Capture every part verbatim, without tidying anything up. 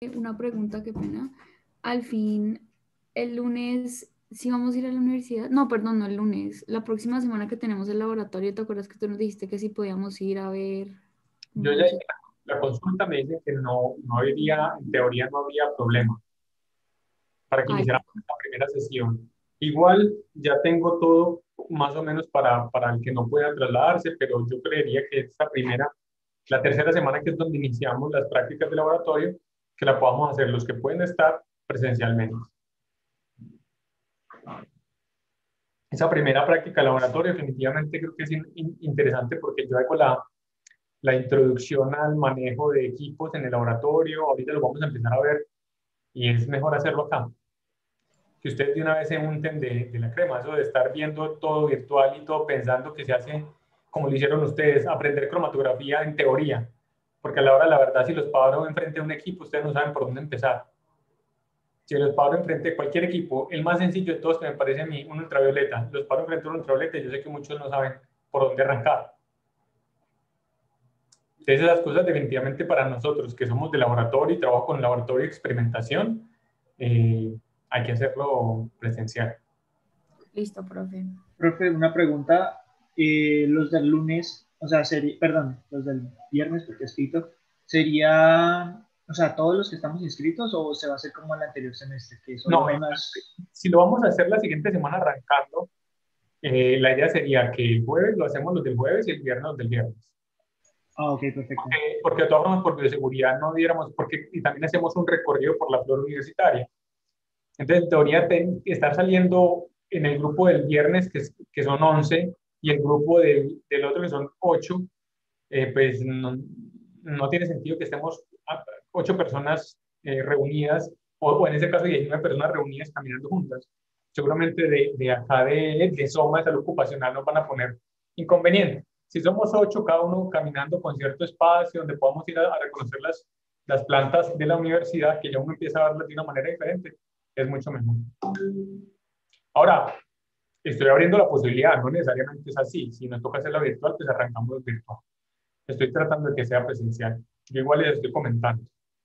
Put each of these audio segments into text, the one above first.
Una pregunta, qué pena. Al fin, el lunes, ¿sí vamos a ir a la universidad? No, perdón, no el lunes. La próxima semana que tenemos el laboratorio, ¿te acuerdas que tú nos dijiste que sí podíamos ir a ver Yo cómo ya eso? hice la consulta, me dice que no, no habría, en teoría no habría problema para que Ay, iniciáramos esta primera sesión. Igual ya tengo todo más o menos para, para el que no pueda trasladarse, pero yo creería que esta primera, la tercera semana, que es donde iniciamos las prácticas de laboratorio, que la podamos hacer los que pueden estar presencialmente. Esa primera práctica de laboratorio definitivamente creo que es in- in- interesante porque yo hago la, la introducción al manejo de equipos en el laboratorio, ahorita lo vamos a empezar a ver y es mejor hacerlo acá. Que ustedes de una vez se unten de, de la crema, eso de estar viendo todo virtual y todo pensando que se hace como lo hicieron ustedes, aprender cromatografía en teoría, porque a la hora de la verdad si los paro enfrente de un equipo, ustedes no saben por dónde empezar. Si los paro enfrente de cualquier equipo, el más sencillo de todos que me parece a mí, un ultravioleta, los paro enfrente de un ultravioleta y yo sé que muchos no saben por dónde arrancar. Entonces esas cosas definitivamente para nosotros que somos de laboratorio y trabajo con laboratorio de experimentación, eh, hay que hacerlo presencial. listo, profe. Profe, una pregunta. Eh, los del lunes, o sea, sería, perdón, los del viernes, porque he escrito, ¿sería, o sea, todos los que estamos inscritos o se va a hacer como el anterior semestre, que solo No, unas... si lo vamos a hacer la siguiente semana arrancando, eh, la idea sería que el jueves lo hacemos los del jueves y el viernes los del viernes. Ah, ok, perfecto. Eh, porque de todas formas, por bioseguridad no diéramos, porque y también hacemos un recorrido por la flora universitaria. Entonces, en teoría, ten, estar saliendo en el grupo del viernes, que, es, que son once, y el grupo del, del otro, que son ocho, eh, pues no, no, tiene sentido que estemos ocho personas eh, reunidas, o, o en ese caso diecinueve personas reunidas caminando juntas. Seguramente de, de acá de, de Soma, de salud ocupacional, nos van a poner inconveniente. Si somos ocho, cada uno caminando con cierto espacio, donde podamos ir a, a reconocer las, las plantas de la universidad, que ya uno empieza a verlas de una manera diferente, es mucho mejor. Ahora, estoy abriendo la posibilidad, no necesariamente es así. Si nos toca hacerla virtual, pues arrancamos virtual. Estoy tratando de que sea presencial. Yo igual les estoy comentando.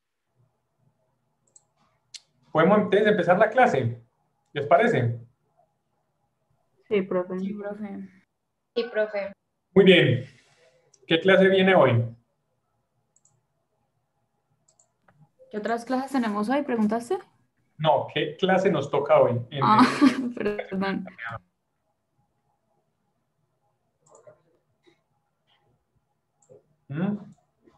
¿Podemos entonces empezar la clase? ¿Les parece? Sí, profe. Sí, profe. Sí, profe. Muy bien. ¿Qué clase viene hoy? ¿Qué otras clases tenemos hoy? ¿Preguntaste? No, ¿qué clase nos toca hoy? En Ah, el... perdón. ¿Mm?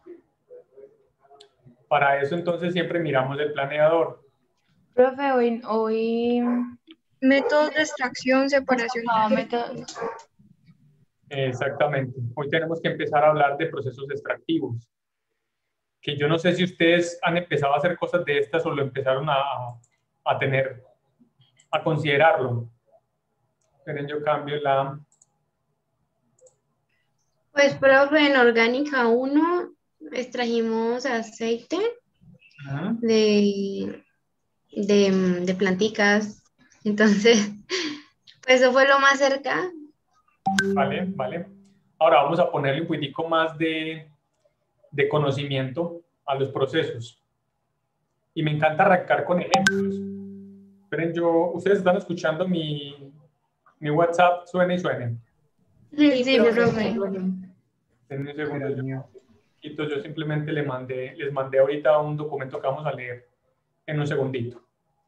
Para eso entonces siempre miramos el planeador. Profe, hoy, hoy métodos de extracción, separación. Ah, método. Exactamente. Hoy tenemos que empezar a hablar de procesos extractivos. Que yo no sé si ustedes han empezado a hacer cosas de estas o lo empezaron a, a tener, a considerarlo. Esperen, yo cambio la... Pues, profe, en orgánica uno extrajimos aceite Uh-huh. de, de, de planticas. Entonces, pues eso fue lo más cerca. Vale, vale. Ahora vamos a ponerle un poquitico más de, de conocimiento a los procesos. Y me encanta arrancar con ejemplos. Esperen, yo, ustedes están escuchando mi, mi WhatsApp, suene y suene. Sí, sí, Profe, profe. sí, profe. En un segundo, Era el yo, mío. yo simplemente le mandé, les mandé ahorita un documento que vamos a leer en un segundito.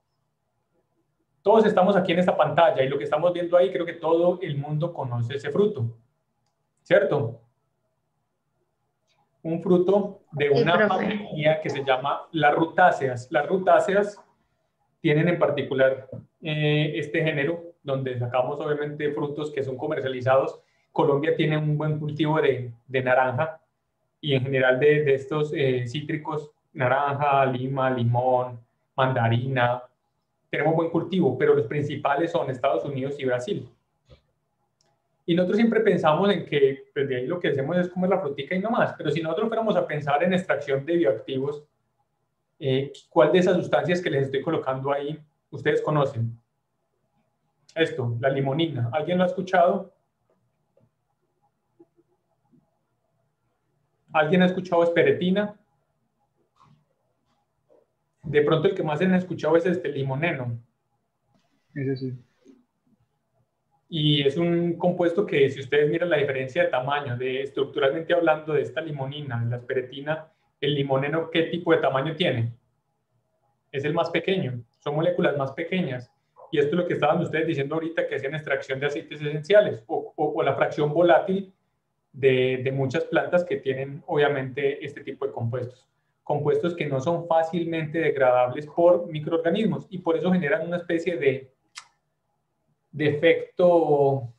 Todos estamos aquí en esta pantalla y lo que estamos viendo ahí, creo que todo el mundo conoce ese fruto, ¿cierto? Un fruto de Sí, una profe. familia que se llama las rutáceas. Las rutáceas tienen en particular eh, este género, donde sacamos obviamente frutos que son comercializados. Colombia tiene un buen cultivo de, de naranja y en general de, de estos eh, cítricos, naranja, lima, limón, mandarina. Tenemos buen cultivo, pero los principales son Estados Unidos y Brasil. Y nosotros siempre pensamos en que pues de ahí lo que hacemos es comer la frutica y no más, pero si nosotros fuéramos a pensar en extracción de bioactivos, eh, ¿cuál de esas sustancias que les estoy colocando ahí ustedes conocen? Esto, la limonina. ¿Alguien lo ha escuchado? ¿Alguien ha escuchado esperetina? De pronto el que más han escuchado es este limoneno. Ese sí. Y es un compuesto que, si ustedes miran la diferencia de tamaño, de estructuralmente hablando, de esta limonina, la asperetina, el limoneno, ¿qué tipo de tamaño tiene? Es el más pequeño, son moléculas más pequeñas. Y esto es lo que estaban ustedes diciendo ahorita, que hacían extracción de aceites esenciales o, o, o la fracción volátil de, de muchas plantas que tienen, obviamente, este tipo de compuestos. Compuestos que no son fácilmente degradables por microorganismos y por eso generan una especie de de efecto,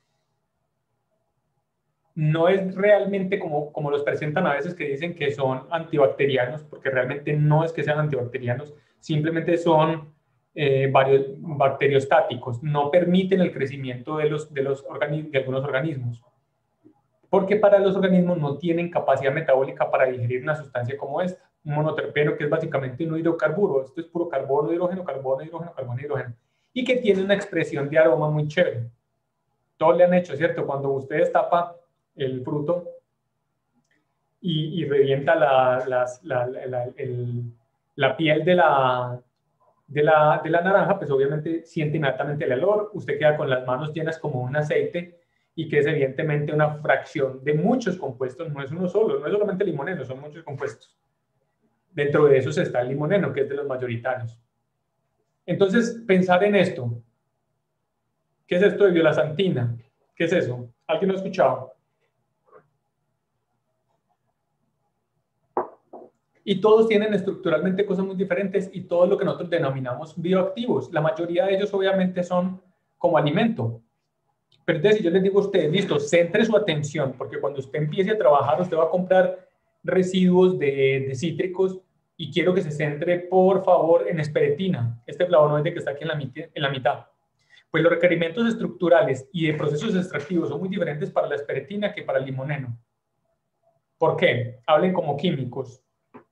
no es realmente como, como los presentan a veces, que dicen que son antibacterianos, porque realmente no es que sean antibacterianos, simplemente son eh, varios, bacteriostáticos, no permiten el crecimiento de, los, de, los de algunos organismos, porque para los organismos no tienen capacidad metabólica para digerir una sustancia como esta, un monoterpeno, que es básicamente un hidrocarburo. Esto es puro carbono, hidrógeno, carbono, hidrógeno, carbono, hidrógeno, y que tiene una expresión de aroma muy chévere. Todos le han hecho, ¿cierto? Cuando ustedes tapan el fruto y, y revienta la, la, la, la, el, la piel de la, de, la, de la naranja, pues obviamente siente inmediatamente el olor, usted queda con las manos llenas como un aceite, y que es evidentemente una fracción de muchos compuestos, no es uno solo, no es solamente limoneno, son muchos compuestos. Dentro de esos está el limoneno, que es de los mayoritarios. Entonces, pensar en esto. ¿Qué es esto de violasantina? ¿Qué es eso? ¿Alguien lo ha escuchado? Y todos tienen estructuralmente cosas muy diferentes y todo lo que nosotros denominamos bioactivos. La mayoría de ellos obviamente son como alimento. Pero entonces, si yo les digo a ustedes, listo, centre su atención, porque cuando usted empiece a trabajar, usted va a comprar residuos de, de cítricos, y quiero que se centre, por favor, en esperetina, este flavonoide que está aquí en la, mitad, en la mitad. Pues los requerimientos estructurales y de procesos extractivos son muy diferentes para la esperetina que para el limoneno. ¿Por qué? Hablen como químicos.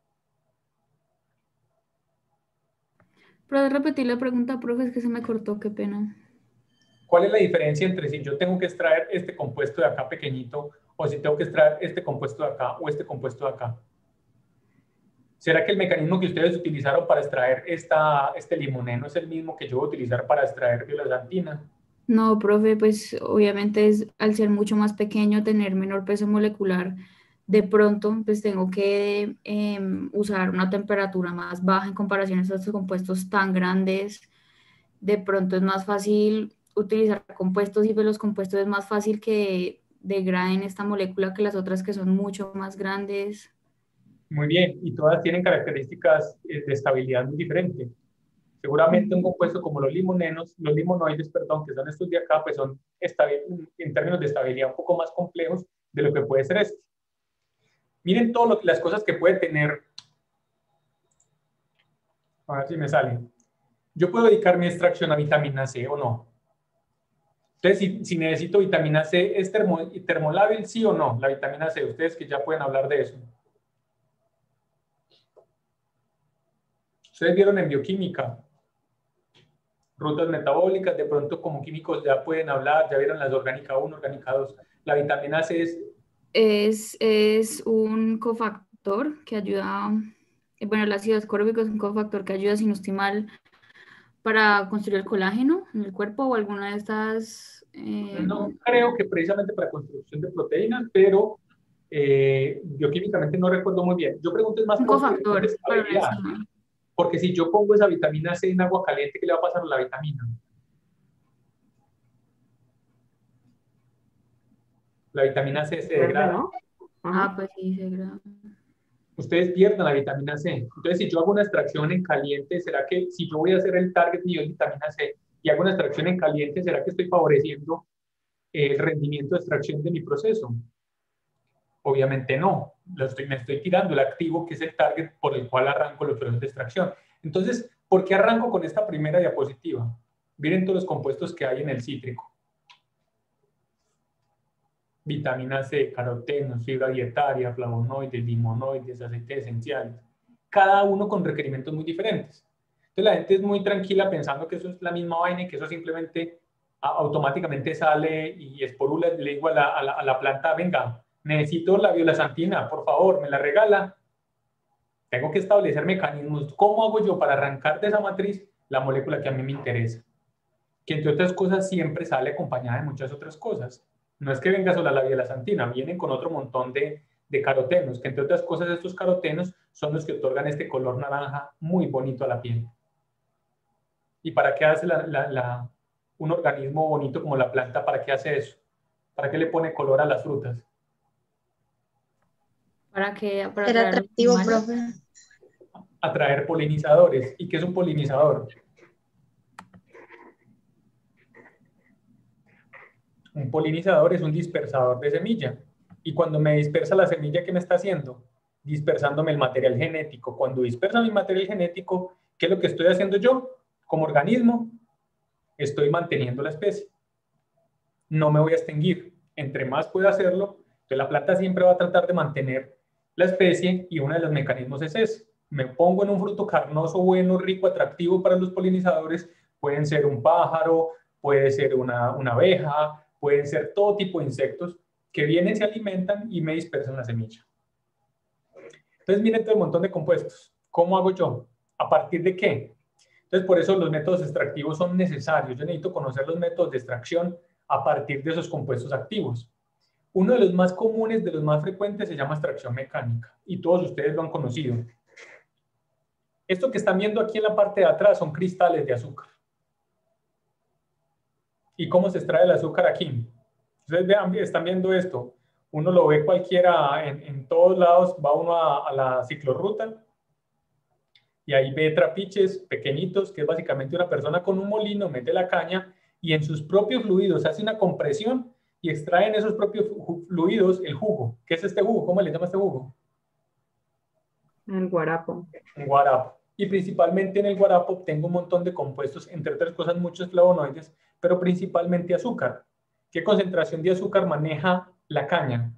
¿Puedes repetir la pregunta, profe? Es que se me cortó, qué pena. ¿Cuál es la diferencia entre si yo tengo que extraer este compuesto de acá pequeñito, o si tengo que extraer este compuesto de acá o este compuesto de acá? ¿Será que el mecanismo que ustedes utilizaron para extraer esta, este limoneno es el mismo que yo voy a utilizar para extraer violasantina? No, profe, pues obviamente es, al ser mucho más pequeño, tener menor peso molecular, de pronto pues tengo que eh, usar una temperatura más baja en comparación a estos compuestos tan grandes. De pronto es más fácil utilizar compuestos, y pues los compuestos es más fácil que degraden esta molécula que las otras, que son mucho más grandes. Muy bien, y todas tienen características de estabilidad muy diferentes. Seguramente un compuesto como los limonenos, los limonoides, perdón, que son estos de acá, pues son en términos de estabilidad un poco más complejos de lo que puede ser este. Miren todas las cosas que puede tener. A ver si me sale. Yo puedo dedicar mi extracción a vitamina C o no. Entonces, si, si necesito vitamina C, ¿es termo, termolábil, sí o no? La vitamina C, ustedes que ya pueden hablar de eso. Ustedes vieron en bioquímica, rutas metabólicas, de pronto como químicos ya pueden hablar, ya vieron las orgánica uno, orgánica dos. La vitamina C es... Es, es un cofactor que ayuda, bueno, el ácido ascórbico es un cofactor que ayuda, si no estoy mal, para construir el colágeno en el cuerpo, o alguna de estas... Eh... No creo que precisamente para construcción de proteínas, pero eh, bioquímicamente no recuerdo muy bien. Yo pregunto es más un por cofactor para la estabilidad. Porque si yo pongo esa vitamina C en agua caliente, ¿qué le va a pasar a la vitamina? La vitamina C se degrada. ¿no? Ah, pues sí, se degrada. Ustedes pierden la vitamina C. Entonces, si yo hago una extracción en caliente, ¿será que si yo voy a hacer el target mío de vitamina C y hago una extracción en caliente, ¿será que estoy favoreciendo el rendimiento de extracción de mi proceso? Obviamente no. Lo estoy, me estoy tirando el activo, que es el target por el cual arranco los procesos de extracción. Entonces, ¿por qué arranco con esta primera diapositiva? Miren todos los compuestos que hay en el cítrico. Vitamina C, carotenos, fibra dietaria, flavonoides, limonoides, aceites esenciales. Cada uno con requerimientos muy diferentes. Entonces la gente es muy tranquila pensando que eso es la misma vaina y que eso simplemente automáticamente sale y esporula. Le digo a la, a la, a la planta, venga, necesito la violasantina, por favor, me la regala. Tengo que establecer mecanismos. ¿Cómo hago yo para arrancar de esa matriz la molécula que a mí me interesa? Que entre otras cosas siempre sale acompañada de muchas otras cosas. No es que venga sola la bielasantina, vienen con otro montón de, de carotenos, que entre otras cosas estos carotenos son los que otorgan este color naranja muy bonito a la piel. ¿Y para qué hace la, la, la, un organismo bonito como la planta? ¿Para qué hace eso? ¿Para qué le pone color a las frutas? Para que para Era atraer atractivo, animales. profe. Atraer polinizadores. ¿Y qué es un polinizador? Un polinizador es un dispersador de semilla. Y cuando me dispersa la semilla, ¿qué me está haciendo? Dispersándome el material genético. Cuando dispersa mi material genético, ¿qué es lo que estoy haciendo yo? Como organismo, estoy manteniendo la especie. No me voy a extinguir. Entre más pueda hacerlo, entonces la planta siempre va a tratar de mantener la especie y uno de los mecanismos es ese. Me pongo en un fruto carnoso, bueno, rico, atractivo para los polinizadores. Pueden ser un pájaro, puede ser una, una abeja, pueden ser todo tipo de insectos que vienen, se alimentan y me dispersan la semilla. Entonces miren todo el montón de compuestos. ¿Cómo hago yo? ¿A partir de qué? Entonces por eso los métodos extractivos son necesarios. Yo necesito conocer los métodos de extracción a partir de esos compuestos activos. Uno de los más comunes, de los más frecuentes, se llama extracción mecánica y todos ustedes lo han conocido. Esto que están viendo aquí en la parte de atrás son cristales de azúcar. ¿Y cómo se extrae el azúcar aquí? Ustedes vean, están viendo esto. Uno lo ve cualquiera en, en todos lados, va uno a, a la ciclorruta y ahí ve trapiches pequeñitos, que es básicamente una persona con un molino, mete la caña y en sus propios fluidos hace una compresión y extraen esos propios fluidos el jugo. ¿Qué es este jugo? ¿Cómo le llama este jugo? El guarapo. Un guarapo. Y principalmente en el guarapo tengo un montón de compuestos, entre otras cosas muchos flavonoides, pero principalmente azúcar. ¿Qué concentración de azúcar maneja la caña?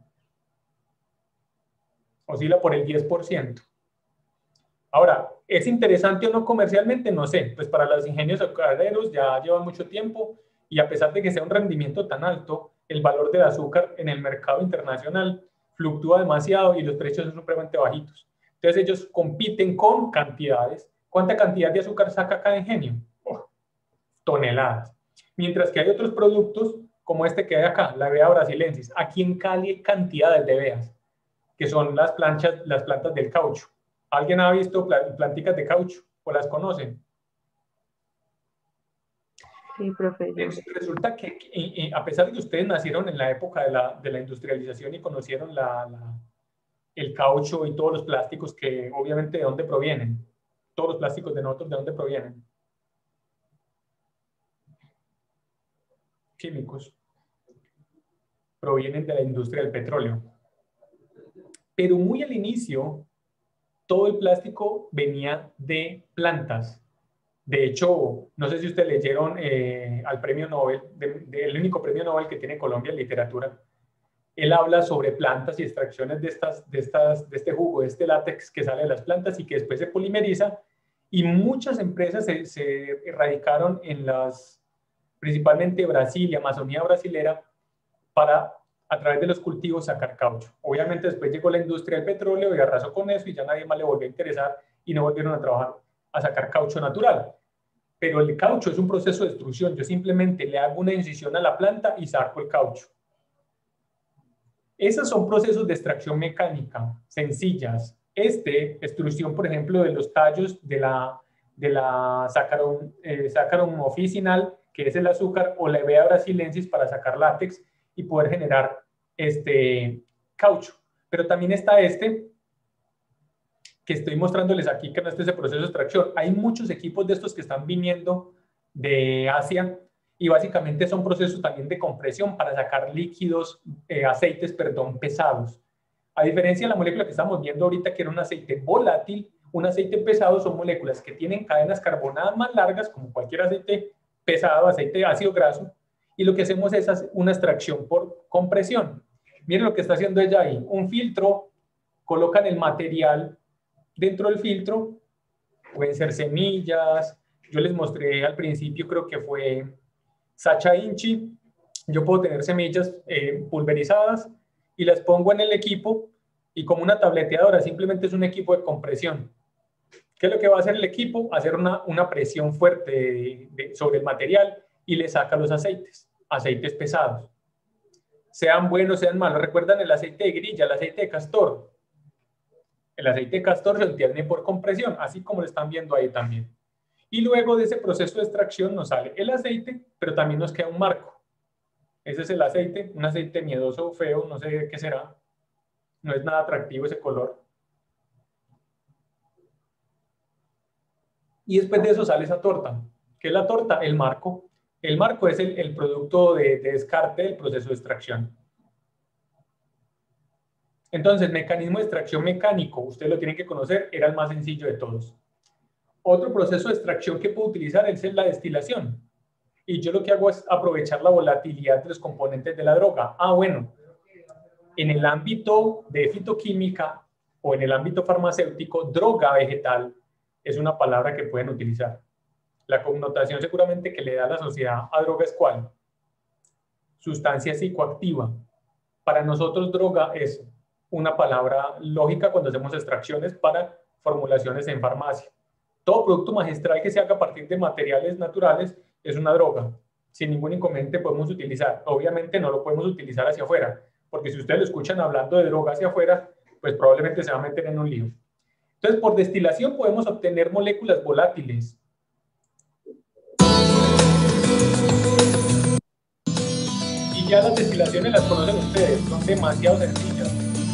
Oscila por el diez por ciento. Ahora, ¿es interesante o no comercialmente? No sé, pues para los ingenios azucareros ya llevan mucho tiempo y a pesar de que sea un rendimiento tan alto, el valor del azúcar en el mercado internacional fluctúa demasiado y los precios son supremamente bajitos. Entonces ellos compiten con cantidades. ¿Cuánta cantidad de azúcar saca cada ingenio? Oh, toneladas. Mientras que hay otros productos como este que hay acá, la bea brasilensis. Aquí en Cali hay cantidades de beas, que son las, planchas, las plantas del caucho. ¿Alguien ha visto planticas de caucho o las conocen? Sí, profe. Resulta que eh, a pesar de que ustedes nacieron en la época de la, de la industrialización y conocieron la, la, el caucho y todos los plásticos que obviamente de dónde provienen, todos los plásticos de nosotros de dónde provienen, químicos, provienen de la industria del petróleo. Pero muy al inicio, todo el plástico venía de plantas. De hecho, no sé si ustedes leyeron eh, al premio Nobel, de, de, el único premio Nobel que tiene Colombia en literatura. Él habla sobre plantas y extracciones de, estas, de, estas, de este jugo, de este látex que sale de las plantas y que después se polimeriza. Y muchas empresas se, se erradicaron en las, principalmente Brasil y Amazonía brasilera, para a través de los cultivos sacar caucho. Obviamente después llegó la industria del petróleo y arrasó con eso y ya nadie más le volvió a interesar y no volvieron a trabajar a sacar caucho natural. Pero el caucho es un proceso de extrusión. Yo simplemente le hago una incisión a la planta y saco el caucho. Esos son procesos de extracción mecánica sencillas. Este, extrusión, por ejemplo, de los tallos de la, de la Saccharum, eh, Saccharum officinal, que es el azúcar, o la Hevea brasilensis para sacar látex y poder generar este caucho. Pero también está este, que estoy mostrándoles aquí, que no es ese proceso de extracción. Hay muchos equipos de estos que están viniendo de Asia y básicamente son procesos también de compresión para sacar líquidos, eh, aceites, perdón, pesados. A diferencia de la molécula que estamos viendo ahorita, que era un aceite volátil, un aceite pesado son moléculas que tienen cadenas carbonadas más largas, como cualquier aceite pesado, aceite de ácido graso, y lo que hacemos es hacer una extracción por compresión. Miren lo que está haciendo ella ahí. Un filtro, colocan el material dentro del filtro, pueden ser semillas. Yo les mostré al principio, creo que fue Sacha Inchi. Yo puedo tener semillas eh, pulverizadas y las pongo en el equipo Y como una tableteadora simplemente es un equipo de compresión. ¿Qué es lo que va a hacer el equipo? Hacer una, una presión fuerte de, de, sobre el material y le saca los aceites, aceites pesados. Sean buenos, sean malos. ¿Recuerdan el aceite de grilla, el aceite de castor? El aceite de castor se obtiene por compresión, así como lo están viendo ahí también. Y luego de ese proceso de extracción nos sale el aceite, pero también nos queda un marco. Ese es el aceite, un aceite miedoso, feo, no sé qué será. No es nada atractivo ese color. Y después de eso sale esa torta. ¿Qué es la torta? El marco. El marco es el, el producto de, de descarte del proceso de extracción. Entonces, el mecanismo de extracción mecánico, ustedes lo tienen que conocer, era el más sencillo de todos. Otro proceso de extracción que puedo utilizar es la destilación. Y yo lo que hago es aprovechar la volatilidad de los componentes de la droga. Ah, bueno, en el ámbito de fitoquímica o en el ámbito farmacéutico, droga vegetal es una palabra que pueden utilizar. La connotación seguramente que le da la sociedad a droga es ¿cuál? Sustancia psicoactiva. Para nosotros droga es una palabra lógica cuando hacemos extracciones para formulaciones en farmacia. Todo producto magistral que se haga a partir de materiales naturales es una droga. Sin ningún inconveniente podemos utilizar. Obviamente no lo podemos utilizar hacia afuera, porque si ustedes lo escuchan hablando de droga hacia afuera, pues probablemente se va a meter en un lío. Entonces, por destilación podemos obtener moléculas volátiles. Y ya las destilaciones las conocen ustedes, son demasiado sencillas.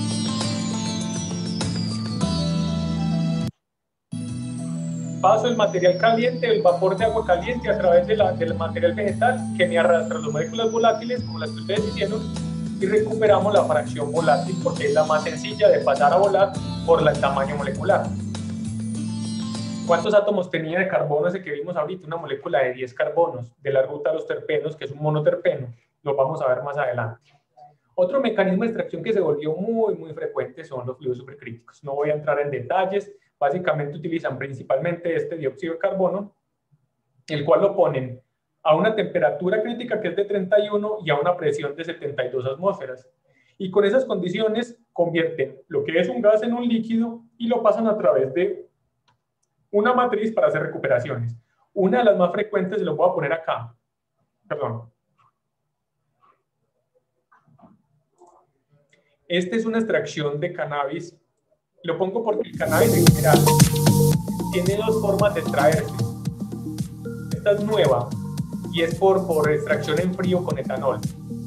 Paso el material caliente, el vapor de agua caliente a través de la, del material vegetal que me arrastra las moléculas volátiles, como las que ustedes hicieron, y recuperamos la fracción volátil porque es la más sencilla de pasar a volar por el tamaño molecular. ¿Cuántos átomos tenía de carbono ese que vimos ahorita? Una molécula de diez carbonos, de la ruta de los terpenos, que es un monoterpeno. Lo vamos a ver más adelante. Otro mecanismo de extracción que se volvió muy, muy frecuente son los fluidos supercríticos. No voy a entrar en detalles. Básicamente utilizan principalmente este dióxido de carbono, el cual lo ponen a una temperatura crítica que es de treinta y uno y a una presión de setenta y dos atmósferas. Y con esas condiciones convierten lo que es un gas en un líquido y lo pasan a través de una matriz para hacer recuperaciones. Una de las más frecuentes se lo voy a poner acá. Perdón. Esta es una extracción de cannabis. Lo pongo porque el cannabis en general tiene dos formas de extraerse. Esta es nueva y es por, por extracción en frío con etanol.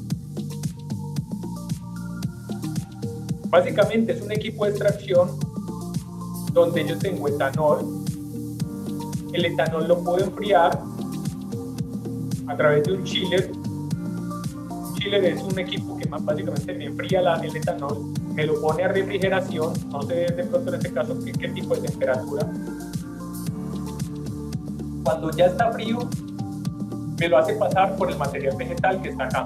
Básicamente es un equipo de extracción donde yo tengo etanol. El etanol lo puedo enfriar a través de un chiller. Un chiller es un equipo que más básicamente me enfría la, el etanol, me lo pone a refrigeración, no sé de pronto en este caso qué, qué tipo de temperatura. Cuando ya está frío, me lo hace pasar por el material vegetal que está acá.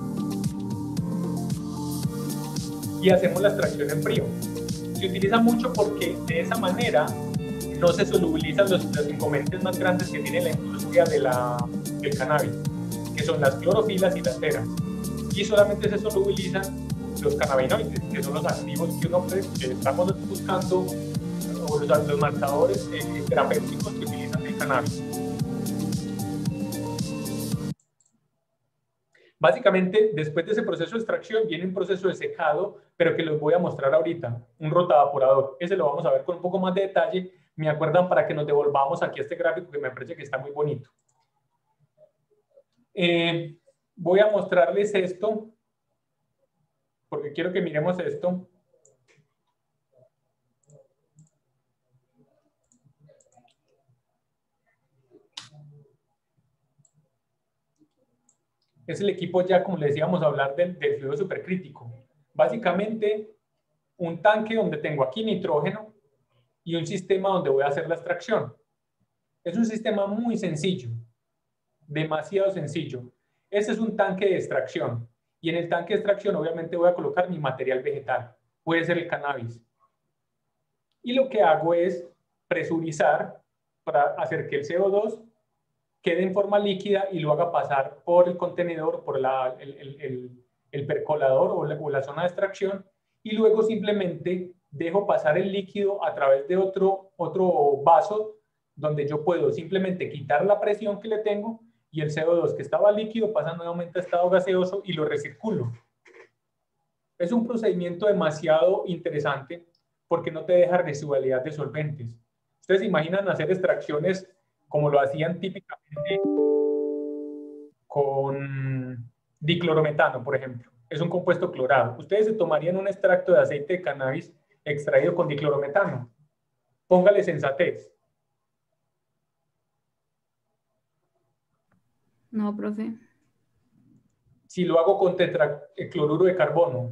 Y hacemos la extracción en frío. Se utiliza mucho porque de esa manera no se solubilizan los, los inconvenientes más grandes que tiene la industria de la, del cannabis, que son las clorofilas y las ceras. Y solamente se solubilizan los cannabinoides, que son los activos que uno que estamos buscando, o los, los marcadores eh, terapéuticos que utilizan el cannabis. Básicamente, después de ese proceso de extracción viene un proceso de secado, pero que les voy a mostrar ahorita, un rotavaporador. Ese lo vamos a ver con un poco más de detalle. Me acuerdan para que nos devolvamos aquí a este gráfico que me parece que está muy bonito. Eh, voy a mostrarles esto, porque quiero que miremos esto. Es el equipo ya, como les decíamos, a hablar del, del fluido supercrítico. Básicamente, un tanque donde tengo aquí nitrógeno y un sistema donde voy a hacer la extracción. Es un sistema muy sencillo, demasiado sencillo. Ese es un tanque de extracción. Y en el tanque de extracción, obviamente, voy a colocar mi material vegetal. Puede ser el cannabis. Y lo que hago es presurizar para hacer que el C O dos quede en forma líquida y lo haga pasar por el contenedor, por la, el, el, el, el percolador o la, o la zona de extracción, y luego simplemente dejo pasar el líquido a través de otro, otro vaso donde yo puedo simplemente quitar la presión que le tengo y el C O dos que estaba líquido pasa nuevamente a estado gaseoso y lo recirculo. Es un procedimiento demasiado interesante porque no te deja residualidad de solventes. Ustedes se imaginan hacer extracciones como lo hacían típicamente con diclorometano, por ejemplo. Es un compuesto clorado. Ustedes se tomarían un extracto de aceite de cannabis extraído con diclorometano. Póngale sensatez. No, profe. Si lo hago con tetracloruro de carbono,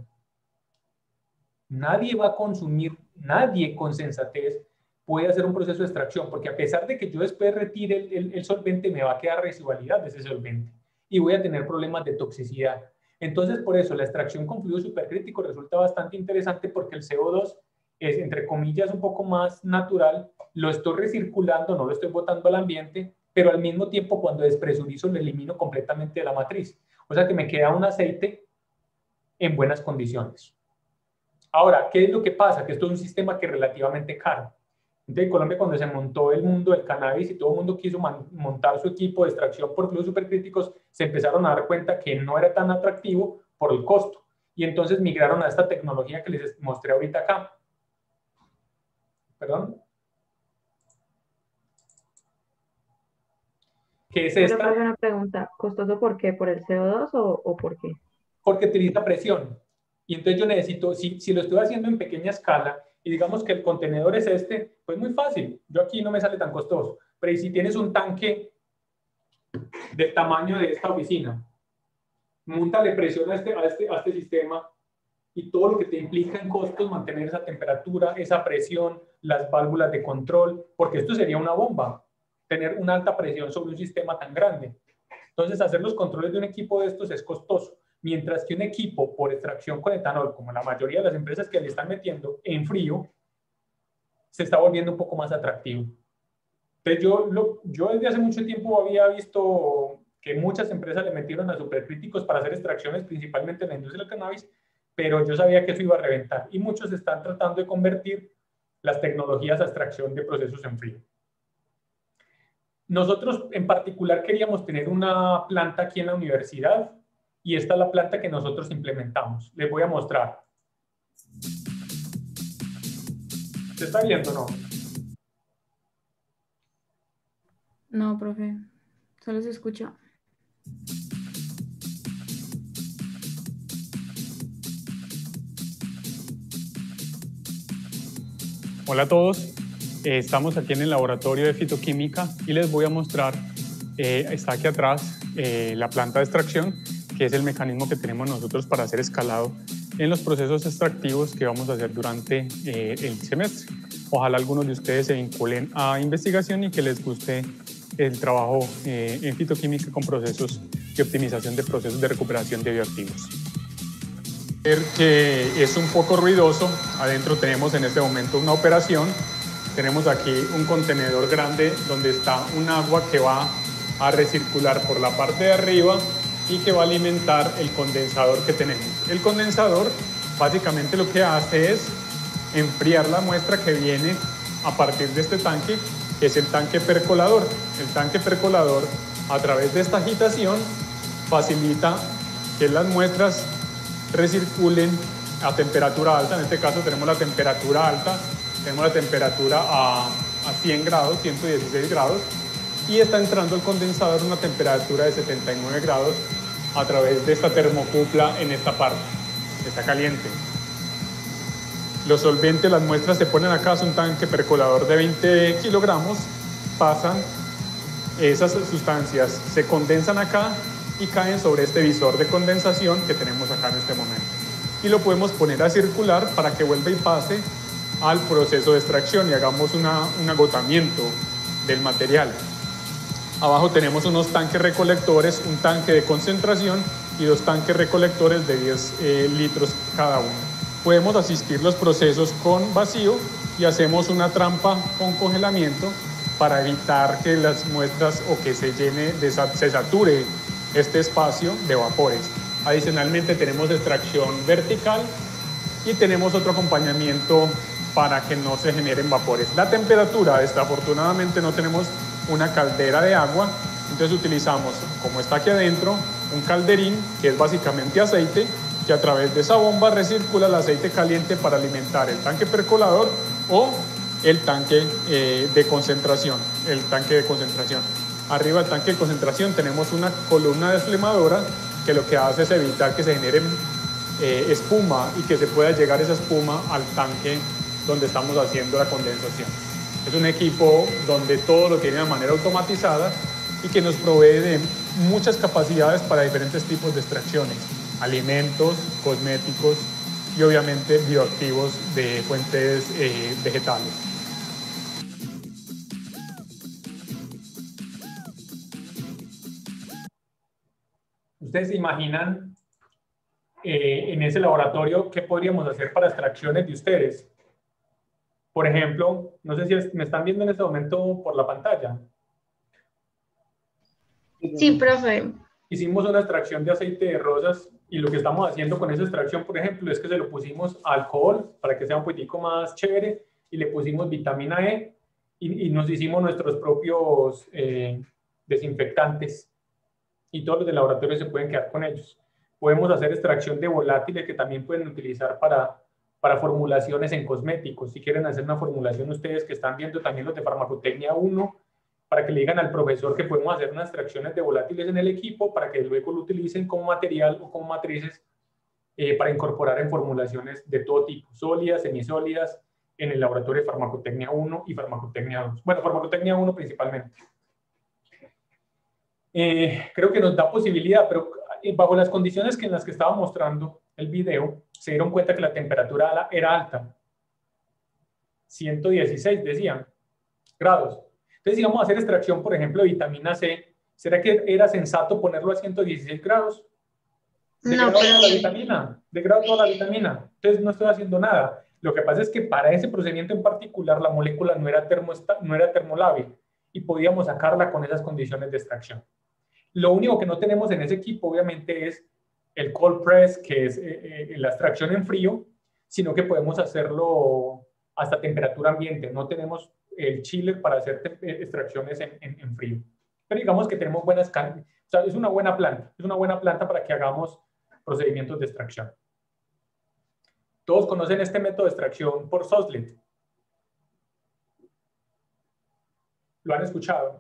nadie va a consumir, nadie con sensatez puede hacer un proceso de extracción, porque a pesar de que yo después retire el, el, el solvente, me va a quedar residualidad de ese solvente y voy a tener problemas de toxicidad. Entonces, por eso, la extracción con fluido supercrítico resulta bastante interesante porque el C O dos es, entre comillas, un poco más natural, lo estoy recirculando, no lo estoy botando al ambiente, pero al mismo tiempo, cuando despresurizo, lo elimino completamente de la matriz. O sea que me queda un aceite en buenas condiciones. Ahora, ¿qué es lo que pasa? Que esto es un sistema que es relativamente caro. Entonces, en Colombia, cuando se montó el mundo del cannabis y todo el mundo quiso montar su equipo de extracción por fluidos supercríticos, se empezaron a dar cuenta que no era tan atractivo por el costo. Y entonces migraron a esta tecnología que les mostré ahorita acá. ¿Perdón? ¿Qué es esta? Pero una pregunta, ¿costoso por qué? ¿Por el C O dos o, o por qué? Porque utiliza presión. Y entonces yo necesito, si, si lo estoy haciendo en pequeña escala, y digamos que el contenedor es este, pues muy fácil. Yo aquí no me sale tan costoso. Pero si tienes un tanque del tamaño de esta oficina, móntale presión a este, a, este, a este sistema y todo lo que te implica en costos mantener esa temperatura, esa presión, las válvulas de control, porque esto sería una bomba, tener una alta presión sobre un sistema tan grande. Entonces, hacer los controles de un equipo de estos es costoso. Mientras que un equipo por extracción con etanol, como la mayoría de las empresas que le están metiendo en frío, se está volviendo un poco más atractivo. Entonces yo, lo, yo desde hace mucho tiempo había visto que muchas empresas le metieron a supercríticos para hacer extracciones, principalmente en la industria del cannabis, pero yo sabía que eso iba a reventar y muchos están tratando de convertir las tecnologías a extracción de procesos en frío. Nosotros en particular queríamos tener una planta aquí en la universidad. Y esta es la planta que nosotros implementamos. Les voy a mostrar. ¿Se está viendo o no? No, profe. Solo se escucha. Hola a todos. Eh, estamos aquí en el laboratorio de fitoquímica y les voy a mostrar, eh, está aquí atrás, eh, la planta de extracción, que es el mecanismo que tenemos nosotros para hacer escalado en los procesos extractivos que vamos a hacer durante eh, el semestre. Ojalá algunos de ustedes se vinculen a investigación y que les guste el trabajo eh, en fitoquímica con procesos de optimización de procesos de recuperación de bioactivos. Que es un poco ruidoso, adentro tenemos en este momento una operación, tenemos aquí un contenedor grande donde está un agua que va a recircular por la parte de arriba y que va a alimentar el condensador que tenemos. El condensador básicamente lo que hace es enfriar la muestra que viene a partir de este tanque, que es el tanque percolador. El tanque percolador, a través de esta agitación, facilita que las muestras recirculen a temperatura alta. En este caso tenemos la temperatura alta, tenemos la temperatura a, a cien grados, ciento dieciséis grados, y está entrando el condensador a una temperatura de setenta y nueve grados a través de esta termocupla en esta parte. Está caliente. Los solventes, las muestras se ponen acá, es un tanque percolador de veinte kilogramos, pasan esas sustancias, se condensan acá y caen sobre este visor de condensación que tenemos acá en este momento. Y lo podemos poner a circular para que vuelva y pase al proceso de extracción y hagamos una, un agotamiento del material. Abajo tenemos unos tanques recolectores, un tanque de concentración y dos tanques recolectores de diez eh, litros cada uno. Podemos asistir los procesos con vacío y hacemos una trampa con congelamiento para evitar que las muestras o que se llene, de, se sature este espacio de vapores. Adicionalmente tenemos extracción vertical y tenemos otro acompañamiento para que no se generen vapores. La temperatura, desafortunadamente no tenemos una caldera de agua, entonces utilizamos, como está aquí adentro, un calderín que es básicamente aceite, que a través de esa bomba recircula el aceite caliente para alimentar el tanque percolador o el tanque eh, de concentración, el tanque de concentración. Arriba del tanque de concentración tenemos una columna desflemadora que lo que hace es evitar que se genere eh, espuma y que se pueda llegar esa espuma al tanque donde estamos haciendo la condensación. Es un equipo donde todo lo tiene de manera automatizada y que nos provee de muchas capacidades para diferentes tipos de extracciones, alimentos, cosméticos y obviamente bioactivos de fuentes eh, vegetales. ¿Ustedes se imaginan eh, en ese laboratorio qué podríamos hacer para extracciones de ustedes? Por ejemplo, no sé si me están viendo en este momento por la pantalla. Sí, profe. Hicimos una extracción de aceite de rosas y lo que estamos haciendo con esa extracción, por ejemplo, es que se lo pusimos alcohol para que sea un poquitico más chévere y le pusimos vitamina E y, y nos hicimos nuestros propios eh, desinfectantes y todos los de laboratorio se pueden quedar con ellos. Podemos hacer extracción de volátiles que también pueden utilizar para, para formulaciones en cosméticos. Si quieren hacer una formulación ustedes que están viendo también los de Farmacotecnia uno, para que le digan al profesor que podemos hacer unas extracciones de volátiles en el equipo para que luego lo utilicen como material o como matrices eh, para incorporar en formulaciones de todo tipo, sólidas, semisólidas, en el laboratorio de Farmacotecnia uno y Farmacotecnia dos. Bueno, Farmacotecnia uno principalmente. Eh, creo que nos da posibilidad, pero bajo las condiciones que en las que estaba mostrando el video, se dieron cuenta que la temperatura era alta. ciento dieciséis, decían, grados. Entonces, si vamos a hacer extracción, por ejemplo, de vitamina C, ¿será que era sensato ponerlo a ciento dieciséis grados? Degrado No, pero... toda la vitamina, degrado toda la vitamina. Entonces, no estoy haciendo nada. Lo que pasa es que para ese procedimiento en particular, la molécula no era, no era termolábil y podíamos sacarla con esas condiciones de extracción. Lo único que no tenemos en ese equipo, obviamente, es el cold press, que es eh, eh, la extracción en frío, sino que podemos hacerlo hasta temperatura ambiente. No tenemos el chiller para hacer extracciones en, en, en frío. Pero digamos que tenemos buenas, o sea, es una buena planta, es una buena planta para que hagamos procedimientos de extracción. Todos conocen este método de extracción por Soslet. ¿Lo han escuchado?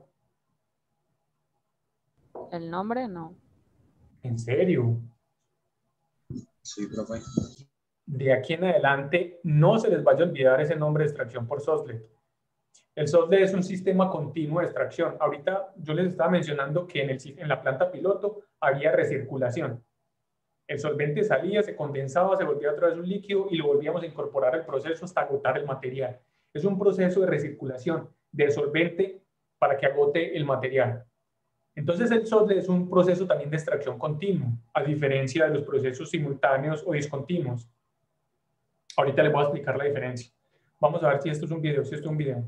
El nombre no. ¿En serio? Sí, profe. De aquí en adelante no se les vaya a olvidar ese nombre de extracción por Soslet. El Soslet es un sistema continuo de extracción. Ahorita yo les estaba mencionando que en, el, en la planta piloto había recirculación. El solvente salía, se condensaba, se volvía otra vez un líquido y lo volvíamos a incorporar al proceso hasta agotar el material. Es un proceso de recirculación del solvente para que agote el material. Entonces el Soslet es un proceso también de extracción continuo, a diferencia de los procesos simultáneos o discontinuos. Ahorita les voy a explicar la diferencia. Vamos a ver si esto es un video, si esto es un video.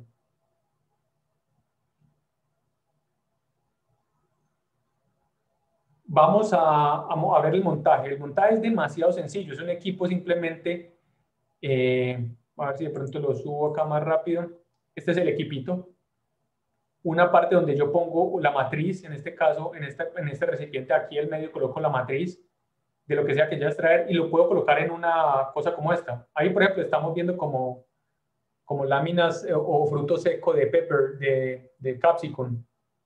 Vamos a, a ver el montaje. El montaje es demasiado sencillo. Es un equipo simplemente, eh, a ver si de pronto lo subo acá más rápido. Este es el equipito. Una parte donde yo pongo la matriz, en este caso, en este, en este recipiente aquí en medio coloco la matriz de lo que sea que ya extraer y lo puedo colocar en una cosa como esta. Ahí, por ejemplo, estamos viendo como, como láminas o, o fruto seco de pepper, de, de capsicum.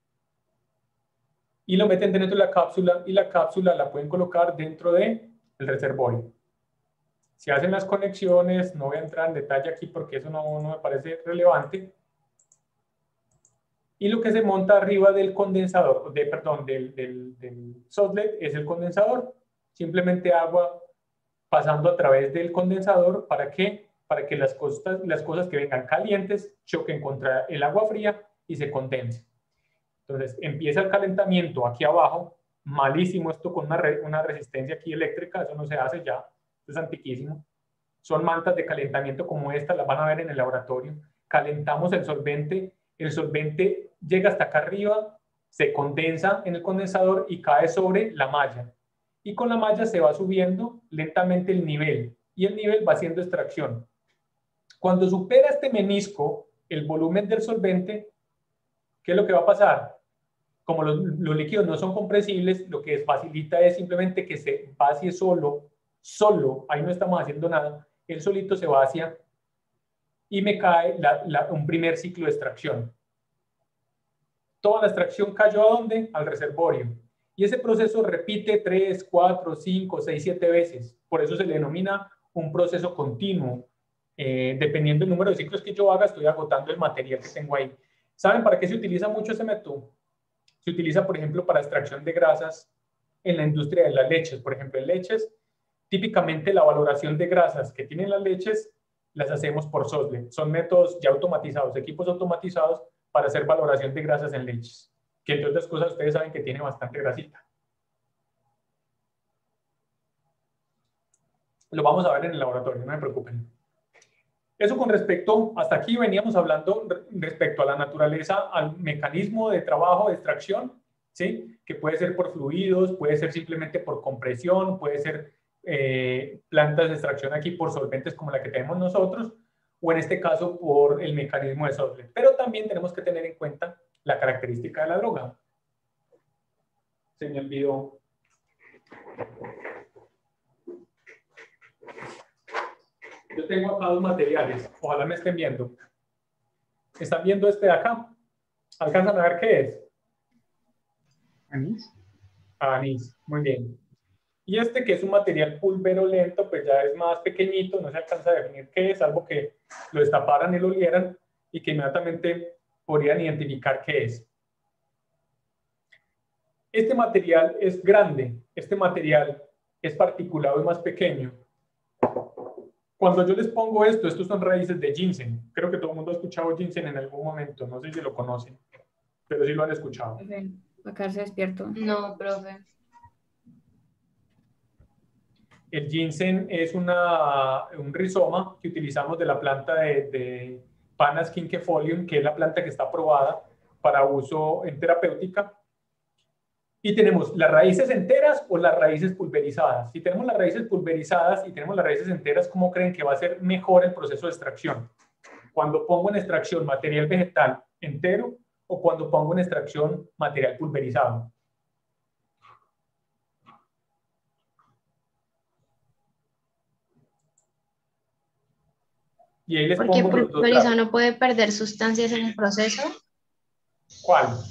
Y lo meten dentro de la cápsula y la cápsula la pueden colocar dentro del reservorio. Si hacen las conexiones, no voy a entrar en detalle aquí porque eso no, no me parece relevante. Y lo que se monta arriba del condensador, de, perdón, del, del, del Soslet es el condensador. Simplemente agua pasando a través del condensador. ¿Para qué? Para que las cosas, las cosas que vengan calientes choquen contra el agua fría y se condensen. Entonces empieza el calentamiento aquí abajo, malísimo esto con una, re, una resistencia aquí eléctrica, eso no se hace ya, esto es antiquísimo. Son mantas de calentamiento como esta, las van a ver en el laboratorio. Calentamos el solvente, el solvente llega hasta acá arriba, se condensa en el condensador y cae sobre la malla. Y con la malla se va subiendo lentamente el nivel y el nivel va haciendo extracción. Cuando supera este menisco el volumen del solvente, ¿qué es lo que va a pasar? Como los, los líquidos no son compresibles, lo que facilita es simplemente que se vacíe solo, solo, ahí no estamos haciendo nada, él solito se vacía y me cae la, la, un primer ciclo de extracción. Toda la extracción cayó ¿a dónde? Al reservorio. Y ese proceso repite tres, cuatro, cinco, seis, siete veces. Por eso se le denomina un proceso continuo. Eh, dependiendo del número de ciclos que yo haga, estoy agotando el material que tengo ahí. ¿Saben para qué se utiliza mucho ese método? Se utiliza, por ejemplo, para extracción de grasas en la industria de las leches. Por ejemplo, en leches, típicamente la valoración de grasas que tienen las leches las hacemos por SOSLE. Son métodos ya automatizados, equipos automatizados para hacer valoración de grasas en leches, que entre otras cosas ustedes saben que tiene bastante grasita. Lo vamos a ver en el laboratorio, no me preocupen. Eso con respecto, hasta aquí veníamos hablando respecto a la naturaleza, al mecanismo de trabajo de extracción, ¿sí? Que puede ser por fluidos, puede ser simplemente por compresión, puede ser eh, plantas de extracción aquí por solventes como la que tenemos nosotros, o en este caso por el mecanismo de SOSLE. Pero también tenemos que tener en cuenta la característica de la droga. Se me olvidó. Yo tengo acá dos materiales, ojalá me estén viendo. ¿Están viendo este de acá? ¿Alcanzan a ver qué es? ¿Anís? Anís, muy bien. Y este que es un material pulverulento, pues ya es más pequeñito, no se alcanza a definir qué es, salvo que lo destaparan y lo olieran y que inmediatamente podrían identificar qué es. Este material es grande, este material es particulado y más pequeño. Cuando yo les pongo esto, estos son raíces de ginseng. Creo que todo el mundo ha escuchado ginseng en algún momento, no sé si lo conocen, pero sí lo han escuchado. Acá se despierto. No, profe. El ginseng es una, un rizoma que utilizamos de la planta de, de Panas quinquefolium, que es la planta que está aprobada para uso en terapéutica. Y tenemos las raíces enteras o las raíces pulverizadas. Si tenemos las raíces pulverizadas y tenemos las raíces enteras, ¿cómo creen que va a ser mejor el proceso de extracción? Cuando pongo en extracción material vegetal entero o cuando pongo en extracción material pulverizado. Y ahí les Porque pongo los dos pulverizado gráficos. no puede perder sustancias en el proceso. ¿Cuál? O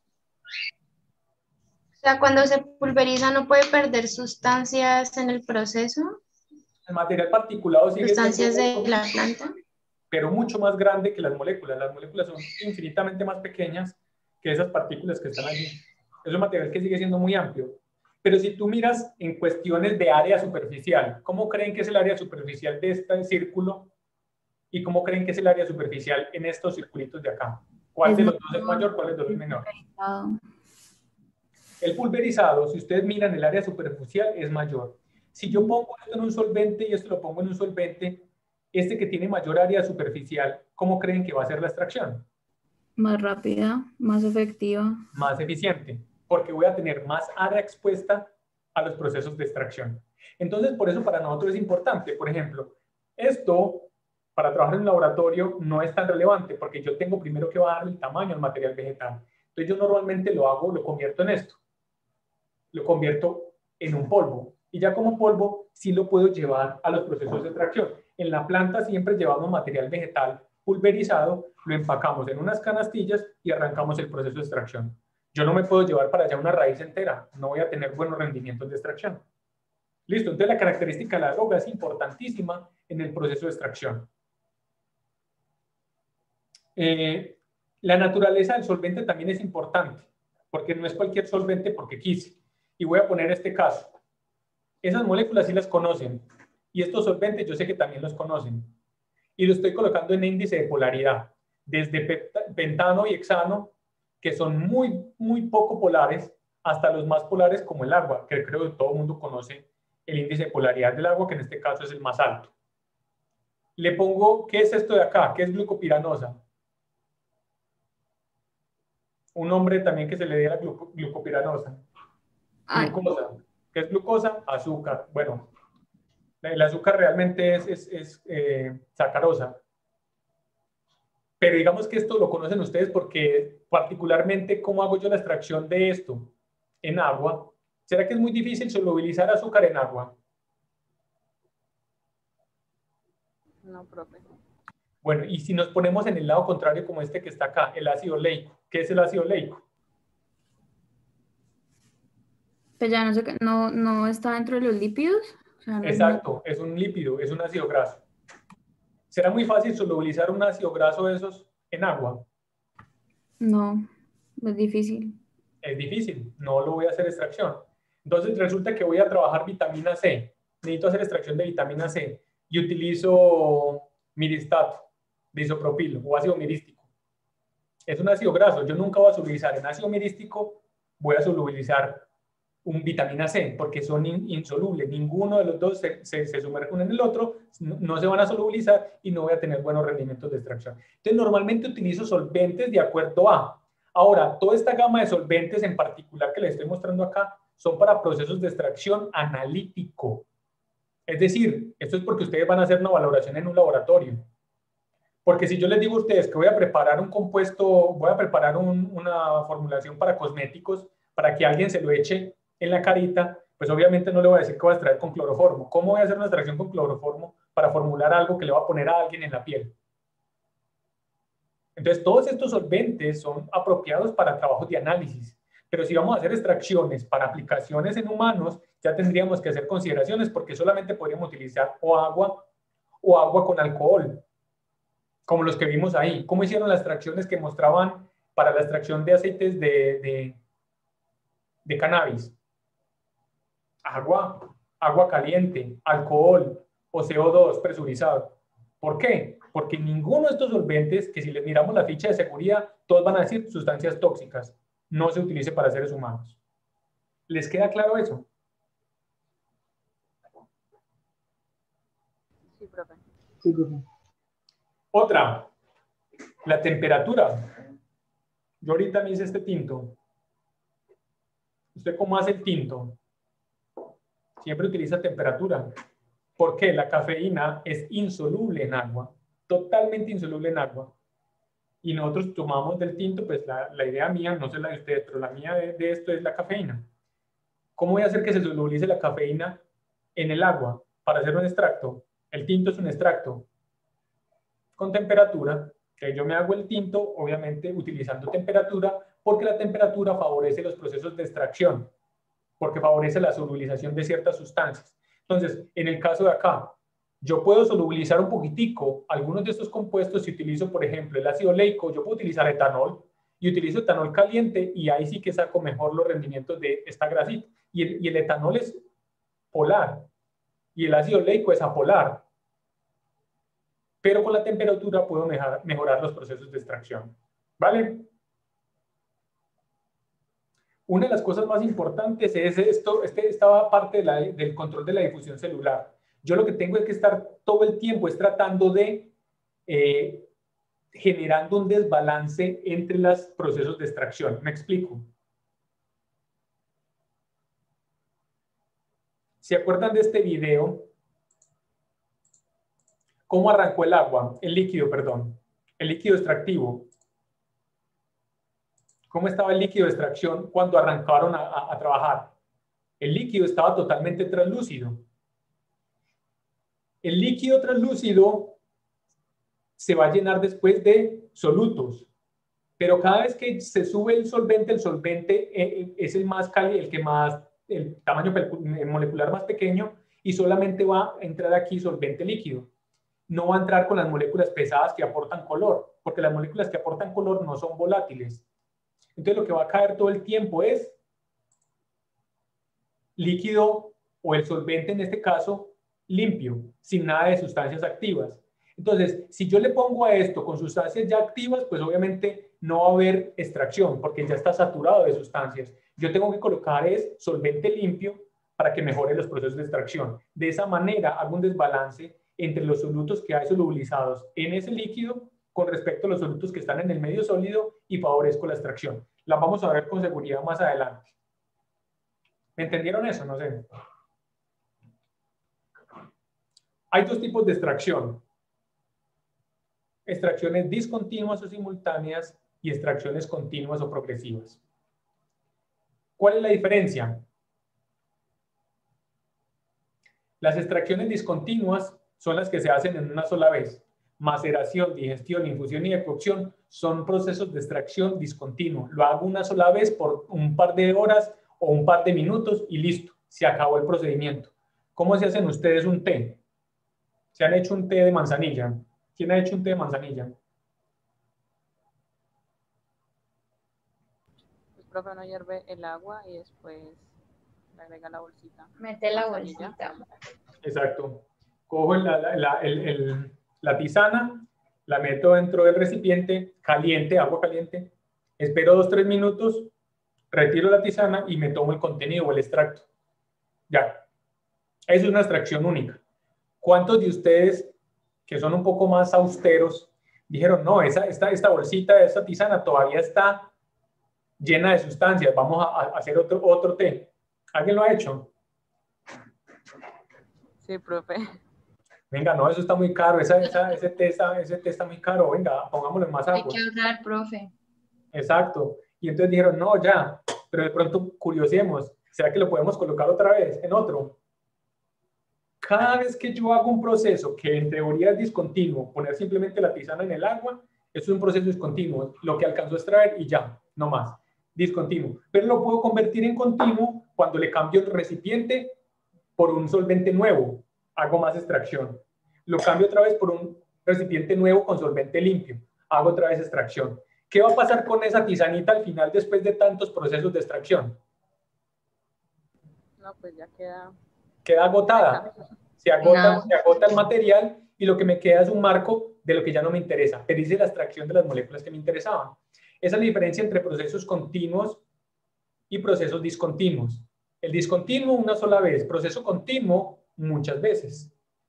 sea, cuando se pulveriza no puede perder sustancias en el proceso, El material particulado sigue sustancias siendo de la planta. pero mucho más grande que las moléculas. Las moléculas son infinitamente más pequeñas que esas partículas que están allí. Es un material que sigue siendo muy amplio. Pero si tú miras en cuestiones de área superficial, ¿cómo creen que es el área superficial de este círculo? ¿Y cómo creen que es el área superficial en estos circulitos de acá? ¿Cuál Es de los mayor. dos es mayor? ¿Cuál de los dos es menor? Pulverizado. El pulverizado, si ustedes miran el área superficial, es mayor. Si yo pongo esto en un solvente y esto lo pongo en un solvente, este que tiene mayor área superficial, ¿cómo creen que va a ser la extracción? Más rápida, más efectiva. Más eficiente, porque voy a tener más área expuesta a los procesos de extracción. Entonces, por eso para nosotros es importante. Por ejemplo, esto, para trabajar en un laboratorio, no es tan relevante, porque yo tengo primero que bajar el tamaño al material vegetal. Entonces, yo normalmente lo hago, lo convierto en esto. Lo convierto en un polvo. Y ya como polvo, sí lo puedo llevar a los procesos de extracción. En la planta siempre llevamos material vegetal pulverizado, lo empacamos en unas canastillas y arrancamos el proceso de extracción. Yo no me puedo llevar para allá una raíz entera, no voy a tener buenos rendimientos de extracción. Listo, entonces la característica de la droga es importantísima en el proceso de extracción. Eh, la naturaleza del solvente también es importante, porque no es cualquier solvente porque quise. Y voy a poner este caso. Esas moléculas sí las conocen, y estos solventes yo sé que también los conocen. Y lo estoy colocando en índice de polaridad, desde pentano y hexano, que son muy, muy poco polares, hasta los más polares como el agua, que creo que todo el mundo conoce el índice de polaridad del agua, que en este caso es el más alto. Le pongo, ¿qué es esto de acá? ¿Qué es glucopiranosa? Un nombre también que se le dé a la gluco, glucopiranosa. Ay. Glucosa. ¿Qué es glucosa? Azúcar. Bueno, El azúcar realmente es, es, es eh, sacarosa. Pero digamos que esto lo conocen ustedes porque particularmente cómo hago yo la extracción de esto en agua. ¿Será que es muy difícil solubilizar azúcar en agua? No, profe. Bueno, y si nos ponemos en el lado contrario como este que está acá, el ácido oleico. ¿Qué es el ácido oleico? Pues ya no sé, qué- no, no está dentro de los lípidos. O sea, no, no, Exacto, es un lípido, es un ácido graso. ¿Será muy fácil solubilizar un ácido graso de esos en agua? no, es difícil. Es difícil, no lo voy a hacer extracción. Entonces resulta que voy a trabajar vitamina C. Necesito hacer extracción de vitamina C y utilizo miristato de isopropilo o ácido mirístico. Es un ácido graso. Yo nunca voy a solubilizar en ácido mirístico, voy a solubilizar un vitamina C porque son in, insolubles. Ninguno de los dos se, se, se sumerge uno en el otro, no, no se van a solubilizar y no voy a tener buenos rendimientos de extracción. Entonces normalmente utilizo solventes de acuerdo a. Ahora, toda esta gama de solventes en particular que les estoy mostrando acá son para procesos de extracción analítico. Es decir, esto es porque ustedes van a hacer una valoración en un laboratorio. Porque si yo les digo a ustedes que voy a preparar un compuesto, voy a preparar un, una formulación para cosméticos, para que alguien se lo eche en la carita, pues obviamente no le voy a decir que voy a extraer con cloroformo. ¿Cómo voy a hacer una extracción con cloroformo para formular algo que le va a poner a alguien en la piel? Entonces, todos estos solventes son apropiados para trabajos de análisis. Pero si vamos a hacer extracciones para aplicaciones en humanos, ya tendríamos que hacer consideraciones porque solamente podríamos utilizar o agua o agua con alcohol, como los que vimos ahí. ¿Cómo hicieron las extracciones que mostraban para la extracción de aceites de, de, de cannabis? Agua, agua caliente, alcohol o C O dos presurizado. ¿Por qué? Porque ninguno de estos solventes, que si les miramos la ficha de seguridad, todos van a decir sustancias tóxicas, no se utilice para seres humanos. ¿Les queda claro eso? Sí, profe. Sí, profe. Otra, la temperatura. Yo ahorita me hice este tinto. ¿Usted cómo hace el tinto? Siempre utiliza temperatura. ¿Por qué? La cafeína es insoluble en agua, totalmente insoluble en agua. Y nosotros tomamos del tinto, pues la, la idea mía, no sé la de ustedes, pero la mía de, de esto es la cafeína. ¿Cómo voy a hacer que se solubilice la cafeína en el agua para hacer un extracto? El tinto es un extracto con temperatura, que yo me hago el tinto, obviamente utilizando temperatura, porque la temperatura favorece los procesos de extracción, porque favorece la solubilización de ciertas sustancias. Entonces, en el caso de acá, yo puedo solubilizar un poquitico algunos de estos compuestos si utilizo, por ejemplo, el ácido oleico, yo puedo utilizar etanol y utilizo etanol caliente y ahí sí que saco mejor los rendimientos de esta grasita. Y el, y el etanol es polar y el ácido oleico es apolar. Pero con la temperatura puedo mejorar, mejorar los procesos de extracción. ¿Vale? Una de las cosas más importantes es esto, este, esta parte de la, del control de la difusión celular. Yo lo que tengo es que estar todo el tiempo es tratando de eh, generando un desbalance entre los procesos de extracción. ¿Me explico? ¿Se acuerdan de este video? ¿Cómo arrancó el agua? El líquido, perdón. El líquido extractivo. ¿Cómo estaba el líquido de extracción cuando arrancaron a, a, a trabajar? El líquido estaba totalmente translúcido. El líquido translúcido se va a llenar después de solutos, pero cada vez que se sube el solvente, el solvente es el más cálido, el que más, el tamaño molecular más pequeño, y solamente va a entrar aquí solvente líquido. No va a entrar con las moléculas pesadas que aportan color, porque las moléculas que aportan color no son volátiles. Entonces lo que va a caer todo el tiempo es líquido o el solvente en este caso limpio, sin nada de sustancias activas. Entonces, si yo le pongo a esto con sustancias ya activas, pues obviamente no va a haber extracción porque ya está saturado de sustancias. Yo tengo que colocar es solvente limpio para que mejore los procesos de extracción. De esa manera hago un desbalance entre los solutos que hay solubilizados en ese líquido con respecto a los solutos que están en el medio sólido y favorezco la extracción. La vamos a ver con seguridad más adelante. ¿Me entendieron eso? No sé. Hay dos tipos de extracción. Extracciones discontinuas o simultáneas y extracciones continuas o progresivas. ¿Cuál es la diferencia? Las extracciones discontinuas son las que se hacen en una sola vez. Maceración, digestión, infusión y decocción son procesos de extracción discontinuo. Lo hago una sola vez por un par de horas o un par de minutos y listo, se acabó el procedimiento. ¿Cómo se hacen ustedes un té? ¿Se han hecho un té de manzanilla? ¿Quién ha hecho un té de manzanilla? El profe, no hierve el agua y después le agrega la bolsita. Mete la Manzanilla. bolsita. Exacto. Cojo la, la, la, el, el, la tisana, la meto dentro del recipiente caliente, agua caliente, espero dos, tres minutos, retiro la tisana y me tomo el contenido o el extracto. Ya. Eso es una extracción única. ¿Cuántos de ustedes que son un poco más austeros dijeron, no, esa, esta, esta bolsita, esta tisana todavía está llena de sustancias, vamos a, a hacer otro, otro té? ¿Alguien lo ha hecho? Sí, profe. Venga, no, eso está muy caro, esa, esa, ese, té está, ese té está muy caro, venga, pongámosle más Hay agua. que ahorrar, profe. Exacto. Y entonces dijeron, no, ya, pero de pronto curiosemos, ¿será que lo podemos colocar otra vez en otro? Cada vez que yo hago un proceso que en teoría es discontinuo, poner simplemente la tisana en el agua, eso es un proceso discontinuo, lo que alcanzó a extraer y ya, no más, discontinuo. Pero lo puedo convertir en continuo cuando le cambio el recipiente por un solvente nuevo, hago más extracción. Lo cambio otra vez por un recipiente nuevo con solvente limpio, hago otra vez extracción. ¿Qué va a pasar con esa tisanita al final después de tantos procesos de extracción? No, pues ya queda... Queda agotada. Se agota, No. se agota el material y lo que me queda es un marco de lo que ya no me interesa. Pero hice la extracción de las moléculas que me interesaban. Esa es la diferencia entre procesos continuos y procesos discontinuos. El discontinuo una sola vez, proceso continuo muchas veces.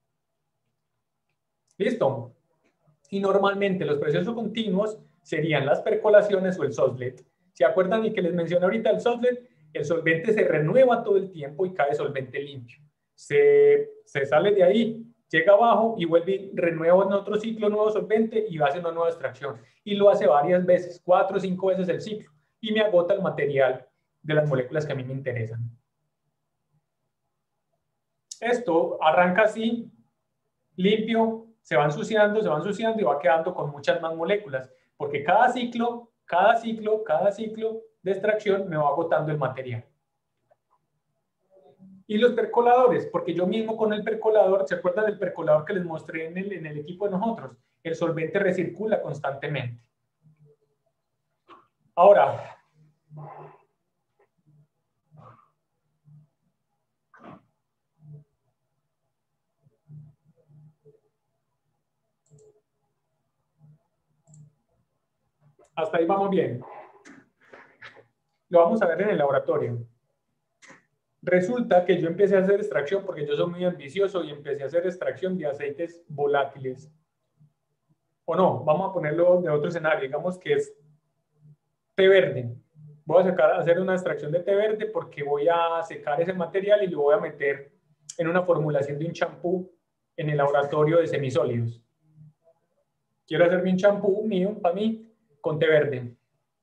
¿Listo? Y normalmente los procesos continuos serían las percolaciones o el soslet. ¿Se acuerdan y que les mencioné ahorita el soslet? El solvente se renueva todo el tiempo y cae solvente limpio. Se, se sale de ahí, llega abajo y vuelve y renueva en otro ciclo nuevo solvente y hace una nueva extracción. Y lo hace varias veces, cuatro o cinco veces el ciclo. Y me agota el material de las moléculas que a mí me interesan. Esto arranca así, limpio, se va ensuciando, se va ensuciando y va quedando con muchas más moléculas. Porque cada ciclo, cada ciclo, cada ciclo de extracción me va agotando el material. Y los percoladores, porque yo mismo con el percolador, ¿se acuerdan del percolador que les mostré en el, en el equipo de nosotros? El solvente recircula constantemente. Ahora, hasta ahí vamos bien. Lo vamos a ver en el laboratorio. Resulta que yo empecé a hacer extracción porque yo soy muy ambicioso y empecé a hacer extracción de aceites volátiles. O no, vamos a ponerlo de otro escenario, digamos que es té verde. Voy a sacar, hacer una extracción de té verde porque voy a secar ese material y lo voy a meter en una formulación de un champú en el laboratorio de semisólidos. Quiero hacerme un champú mío, para mí, con té verde.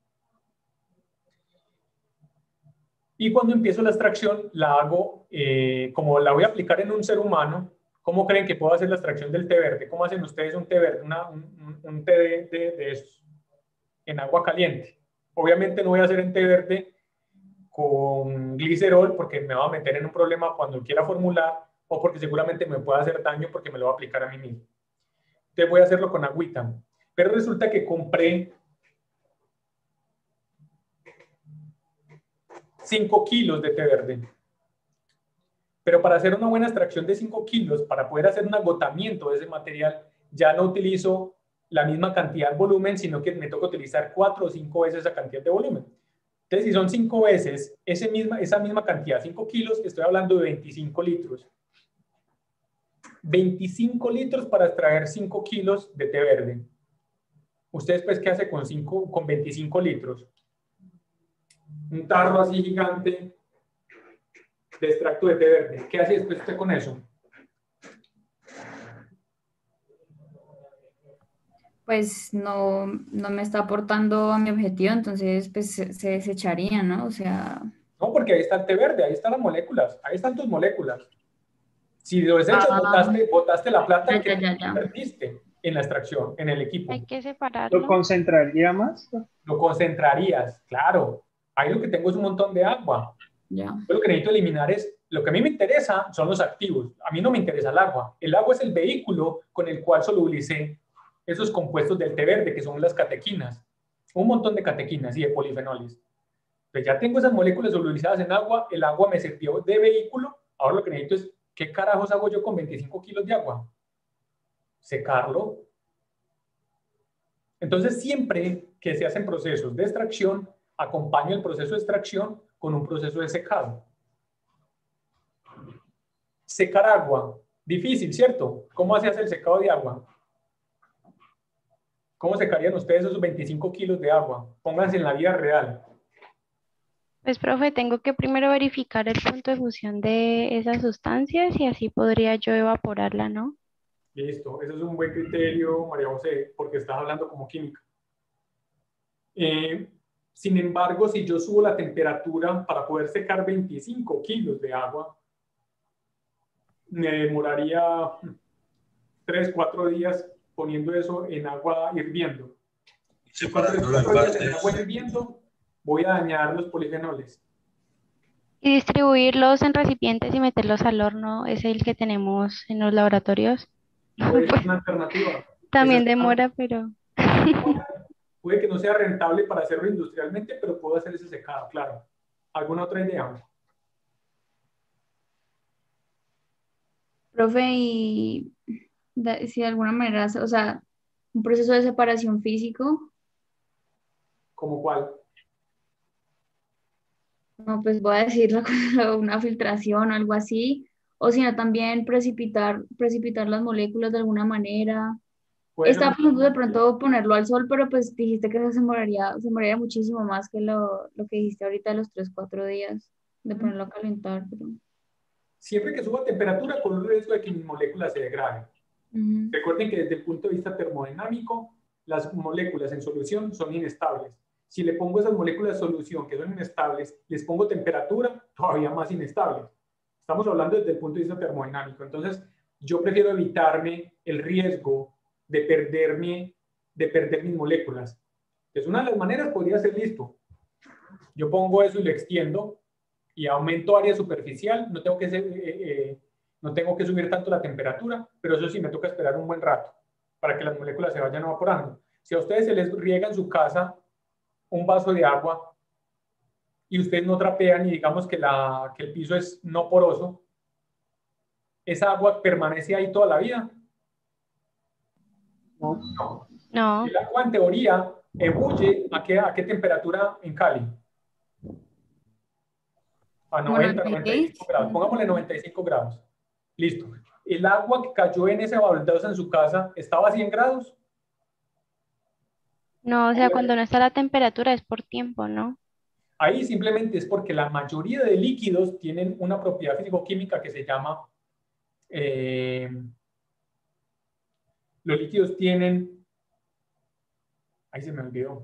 Y cuando empiezo la extracción, la hago, eh, como la voy a aplicar en un ser humano, ¿cómo creen que puedo hacer la extracción del té verde? ¿Cómo hacen ustedes un té verde? Una, un, un té de, de, de estos, en agua caliente. Obviamente no voy a hacer en té verde con glicerol porque me va a meter en un problema cuando quiera formular o porque seguramente me pueda hacer daño porque me lo va a aplicar a mí mismo. Entonces voy a hacerlo con agüita. Pero resulta que compré cinco kilos de té verde. Pero para hacer una buena extracción de cinco kilos, para poder hacer un agotamiento de ese material, ya no utilizo la misma cantidad de volumen, sino que me toca utilizar cuatro o cinco veces esa cantidad de volumen. Entonces, si son cinco veces ese misma, esa misma cantidad, cinco kilos, estoy hablando de veinticinco litros. veinticinco litros para extraer cinco kilos de té verde. ¿Ustedes pues qué hace con, cinco, con veinticinco litros? Un tarro así gigante de extracto de té verde. ¿Qué hace después usted con eso? pues no, no me está aportando a mi objetivo, entonces pues se, se desecharía, ¿no? O sea, No, porque ahí está el té verde, ahí están las moléculas, ahí están tus moléculas. Si lo desechas, ah, botaste, botaste la plata ya, que ya, ya, ya. invertiste en la extracción, en el equipo. Hay que ¿Lo separarlo. concentraría más? Lo concentrarías, claro. Ahí lo que tengo es un montón de agua. Ya. Yo lo que necesito eliminar es, lo que a mí me interesa son los activos. A mí no me interesa el agua. El agua es el vehículo con el cual solubilicé esos compuestos del té verde, que son las catequinas. Un montón de catequinas y de polifenoles. Pues ya tengo esas moléculas solubilizadas en agua, el agua me sirvió de vehículo. Ahora lo que necesito es, ¿qué carajos hago yo con veinticinco kilos de agua? Secarlo. Entonces, siempre que se hacen procesos de extracción, acompaña el proceso de extracción con un proceso de secado. Secar agua, difícil, ¿cierto? ¿Cómo se hace el secado de agua? ¿Cómo secarían ustedes esos veinticinco kilos de agua? Pónganse en la vida real. Pues, profe, tengo que primero verificar el punto de fusión de esas sustancias y así podría yo evaporarla, ¿no? Listo, ese es un buen criterio, María José, porque estás hablando como química. Eh, sin embargo, si yo subo la temperatura para poder secar veinticinco kilos de agua, me demoraría tres, cuatro días poniendo eso en agua hirviendo. Y cuando tres, cuatro días en agua hirviendo, voy a dañar los polifenoles. Y distribuirlos en recipientes y meterlos al horno es el que tenemos en los laboratorios. Puede ser Pues, una alternativa. también Esa- demora, pero Puede que no sea rentable para hacerlo industrialmente, pero puedo hacer ese secado, claro. ¿Alguna otra idea? Profe, y de- si de alguna manera, o sea, un proceso de separación físico, ¿Cómo cuál? no, pues voy a decirlo como una filtración o algo así, o sino también precipitar, precipitar las moléculas de alguna manera. Puede ser Estaba una pensando de alternativa. pronto ponerlo al sol, pero pues dijiste que eso se moraría, se moraría muchísimo más que lo, lo que dijiste ahorita de los tres cuatro días de ponerlo a calentar. Pero... Siempre que suba temperatura, con el riesgo de que mis moléculas se degraden. Ujú. Recuerden que desde el punto de vista termodinámico, las moléculas en solución son inestables. Si le pongo esas moléculas de solución que son inestables, les pongo temperatura, todavía más inestables. Estamos hablando desde el punto de vista termodinámico. Entonces, yo prefiero evitarme el riesgo de perderme, de perder mis moléculas. Entonces, una de las maneras podría ser listo. Yo pongo eso y lo extiendo y aumento área superficial. No tengo que ser, eh, eh, no tengo que subir tanto la temperatura, pero eso sí me toca esperar un buen rato para que las moléculas se vayan evaporando. Si a ustedes se les riega en su casa un vaso de agua y ustedes no trapean y digamos que, la, que el piso es no poroso, ¿esa agua permanece ahí toda la vida? No. No. no. El agua en teoría ebulle ¿a qué, a qué temperatura en Cali? A Como noventa, noventa y noventa y cinco seis. grados. Pongámosle noventa y cinco grados. Listo. El agua que cayó en ese baldazo en su casa estaba a cien grados. No, o sea, cuando no está la temperatura es por tiempo, ¿no? Ahí simplemente es porque la mayoría de líquidos tienen una propiedad físico-química que se llama, eh, los líquidos tienen, ahí se me olvidó,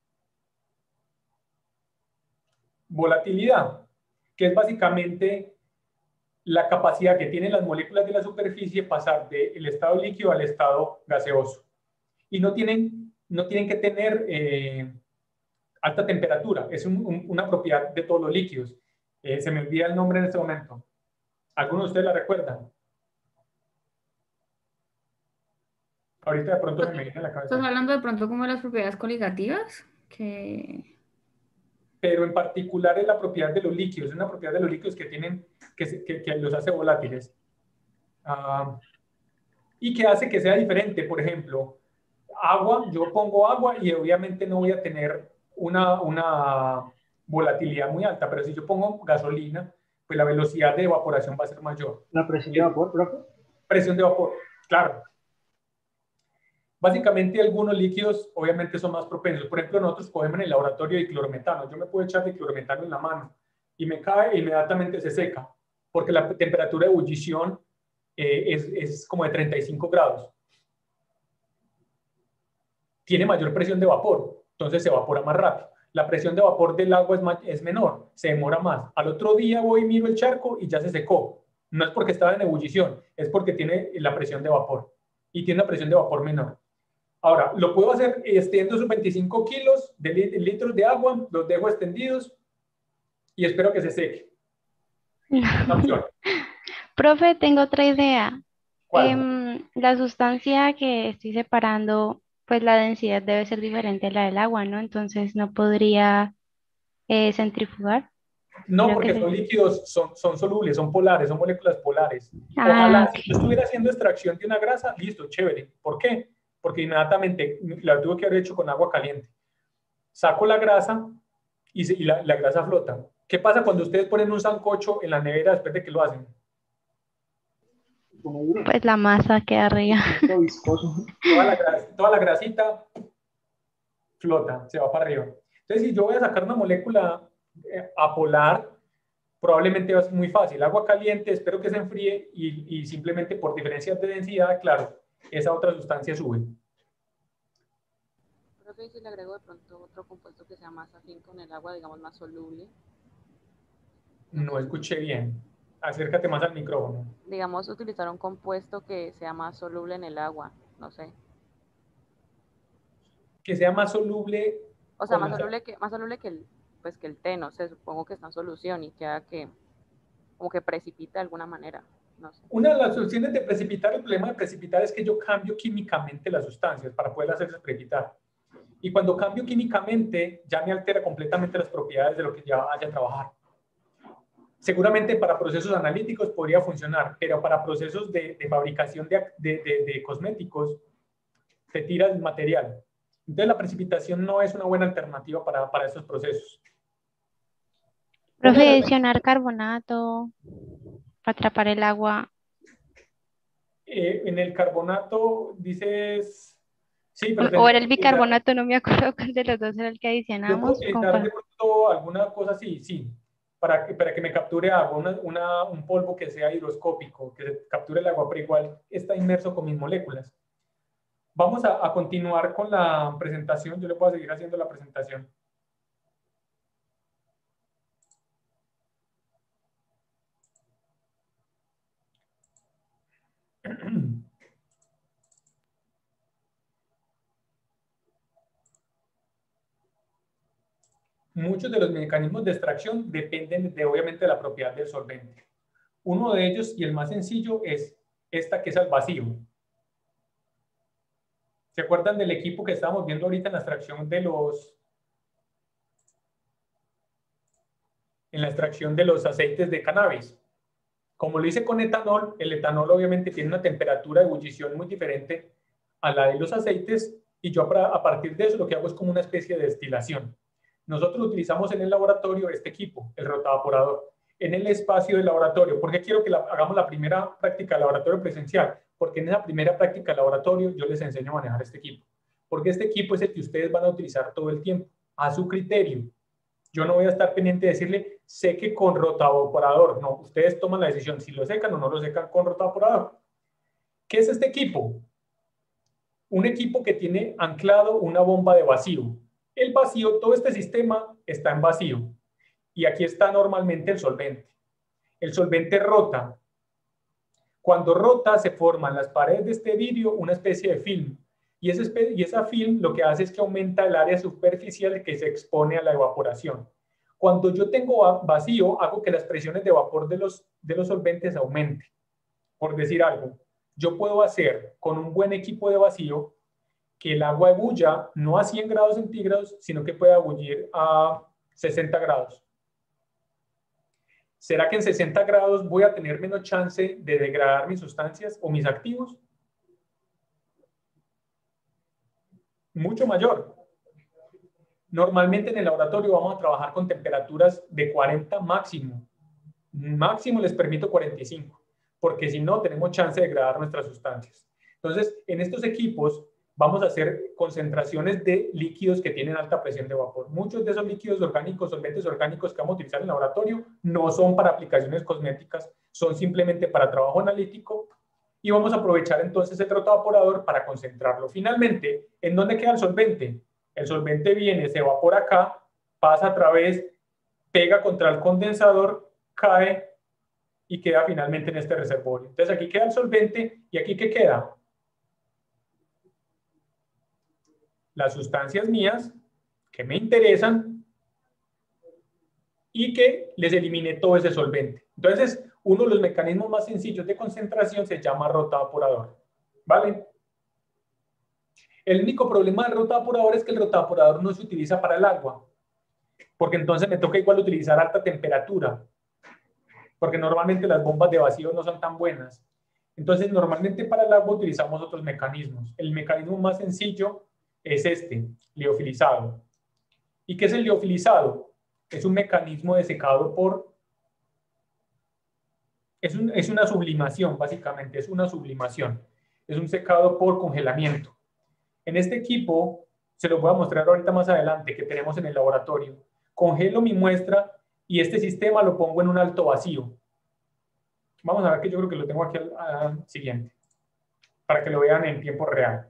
volatilidad, que es básicamente la capacidad que tienen las moléculas de la superficie pasar del estado líquido al estado gaseoso. Y no tienen, no tienen que tener eh, alta temperatura, es un, un, una propiedad de todos los líquidos. Eh, se me olvida el nombre en este momento. ¿Alguno de ustedes la recuerdan? Ahorita de pronto se me viene a la ¿Estás cabeza. hablando de pronto como de las propiedades coligativas? Que... Pero en particular es la propiedad de los líquidos, es una propiedad de los líquidos que tienen, que, que, que los hace volátiles. Uh, y que hace que sea diferente. Por ejemplo, agua, yo pongo agua y obviamente no voy a tener una, una volatilidad muy alta, pero si yo pongo gasolina, pues la velocidad de evaporación va a ser mayor. ¿La presión de vapor, profe? Presión de vapor, claro. Básicamente algunos líquidos obviamente son más propensos. Por ejemplo, nosotros cogemos en el laboratorio diclorometano. Yo me puedo echar diclorometano en la mano y me cae e inmediatamente se seca, porque la temperatura de ebullición eh, es, es como de treinta y cinco grados. tiene mayor presión de vapor, entonces se evapora más rápido. La presión de vapor del agua es, más, es menor, se demora más. Al otro día voy y miro el charco y ya se secó. No es porque estaba en ebullición, es porque tiene la presión de vapor y tiene una presión de vapor menor. Ahora, lo puedo hacer extiendo esos veinticinco kilos de litros de agua, los dejo extendidos y espero que se seque. Una opción. Profe, tengo otra idea. ¿Cuál? Em, la sustancia que estoy separando, pues la densidad debe ser diferente a la del agua, ¿no? Entonces no podría eh, centrifugar. No, Creo que porque son sí. líquidos, son, son solubles, son polares, son moléculas polares. Ah, Ojalá, ok. si yo estuviera haciendo extracción de una grasa, listo, chévere. ¿Por qué? Porque inmediatamente la tuve que haber hecho con agua caliente. Saco la grasa y, se, y la, la grasa flota. ¿Qué pasa cuando ustedes ponen un sancocho en la nevera después de que lo hacen? Como duro, Pues la masa queda arriba. todo viscoso. Toda la, gras, toda la grasita flota, se va para arriba. Entonces, si yo voy a sacar una molécula eh, apolar, probablemente va a ser muy fácil. Agua caliente, espero que se enfríe y, y simplemente por diferencias de densidad, claro, esa otra sustancia sube. Profe, si le agrego de pronto otro compuesto que sea más afín con el agua, digamos más soluble. No escuché bien. Acércate más al micrófono. Digamos, utilizar un compuesto que sea más soluble en el agua, no sé. Que sea más soluble. O sea, con más la- soluble que, más soluble que el, pues que el té, no sé, supongo que está en solución y que haga que, como que precipite de alguna manera, no sé. Una de las soluciones de precipitar, el problema de precipitar es que yo cambio químicamente las sustancias para poder hacerse precipitar. Y cuando cambio químicamente, ya me altera completamente las propiedades de lo que ya vaya a trabajar. Seguramente para procesos analíticos podría funcionar, pero para procesos de, de fabricación de, de, de, de cosméticos, te tira el material. Entonces la precipitación no es una buena alternativa para, para estos procesos. Profe, Una de las- adicionar carbonato para atrapar el agua. eh, en el carbonato dices, sí, pero O, o tendría era que el utilizar, bicarbonato, no me acuerdo cuál de los dos era el que yo puedo adicionamos. Como utilizar de para... pronto alguna cosa así, sí, para que, para que me capture agua, una, una, un polvo que sea higroscópico, que se capture el agua, pero igual está inmerso con mis moléculas. Vamos a, a continuar con la presentación, yo le puedo seguir haciendo la presentación. Muchos de los mecanismos de extracción dependen de, obviamente, de la propiedad del solvente. Uno de ellos, y el más sencillo, es esta que es al vacío. ¿Se acuerdan del equipo que estábamos viendo ahorita en la extracción de los, en la extracción de los aceites de cannabis? Como lo hice con etanol, el etanol obviamente tiene una temperatura de ebullición muy diferente a la de los aceites y yo a partir de eso lo que hago es como una especie de destilación. Nosotros utilizamos en el laboratorio este equipo, el rotavaporador, en el espacio del laboratorio. ¿Por qué quiero que la, hagamos la primera práctica de laboratorio presencial? Porque en esa primera práctica de laboratorio yo les enseño a manejar este equipo. Porque este equipo es el que ustedes van a utilizar todo el tiempo, a su criterio. Yo no voy a estar pendiente de decirle, seque con rotavaporador. No, ustedes toman la decisión si lo secan o no lo secan con rotavaporador. ¿Qué es este equipo? Un equipo que tiene anclado una bomba de vacío. El vacío, todo este sistema está en vacío. Y aquí está normalmente el solvente. El solvente rota. Cuando rota, se forman las paredes de este vidrio una especie de film. Y, ese, y esa film lo que hace es que aumenta el área superficial que se expone a la evaporación. Cuando yo tengo vacío, hago que las presiones de vapor de los, de los solventes aumenten. Por decir algo, yo puedo hacer con un buen equipo de vacío que el agua ebulla no a cien grados centígrados, sino que pueda ebullir a sesenta grados. ¿Será que en sesenta grados voy a tener menos chance de degradar mis sustancias o mis activos? Mucho mayor. Normalmente en el laboratorio vamos a trabajar con temperaturas de cuarenta máximo. Máximo les permito cuarenta y cinco, porque si no tenemos chance de degradar nuestras sustancias. Entonces, en estos equipos vamos a hacer concentraciones de líquidos que tienen alta presión de vapor. Muchos de esos líquidos orgánicos, solventes orgánicos que vamos a utilizar en el laboratorio, no son para aplicaciones cosméticas, son simplemente para trabajo analítico y vamos a aprovechar entonces el rotaevaporador para concentrarlo. Finalmente, ¿en dónde queda el solvente? El solvente viene, se va por acá, pasa a través, pega contra el condensador, cae y queda finalmente en este reservorio. Entonces aquí queda el solvente y aquí ¿qué queda? Las sustancias mías que me interesan y que les elimine todo ese solvente. Entonces, uno de los mecanismos más sencillos de concentración se llama rotaevaporador. ¿Vale? El único problema del rotaevaporador es que el rotaevaporador no se utiliza para el agua, porque entonces me toca igual utilizar alta temperatura, porque normalmente las bombas de vacío no son tan buenas. Entonces, normalmente para el agua utilizamos otros mecanismos. El mecanismo más sencillo es este, liofilizado. ¿Y qué es el liofilizado? Es un mecanismo de secado por... Es, un, es una sublimación, básicamente, es una sublimación. Es un secado por congelamiento. En este equipo, se lo voy a mostrar ahorita más adelante, que tenemos en el laboratorio. Congelo mi muestra y este sistema lo pongo en un alto vacío. Vamos a ver que yo creo que lo tengo aquí al, al siguiente, para que lo vean en tiempo real.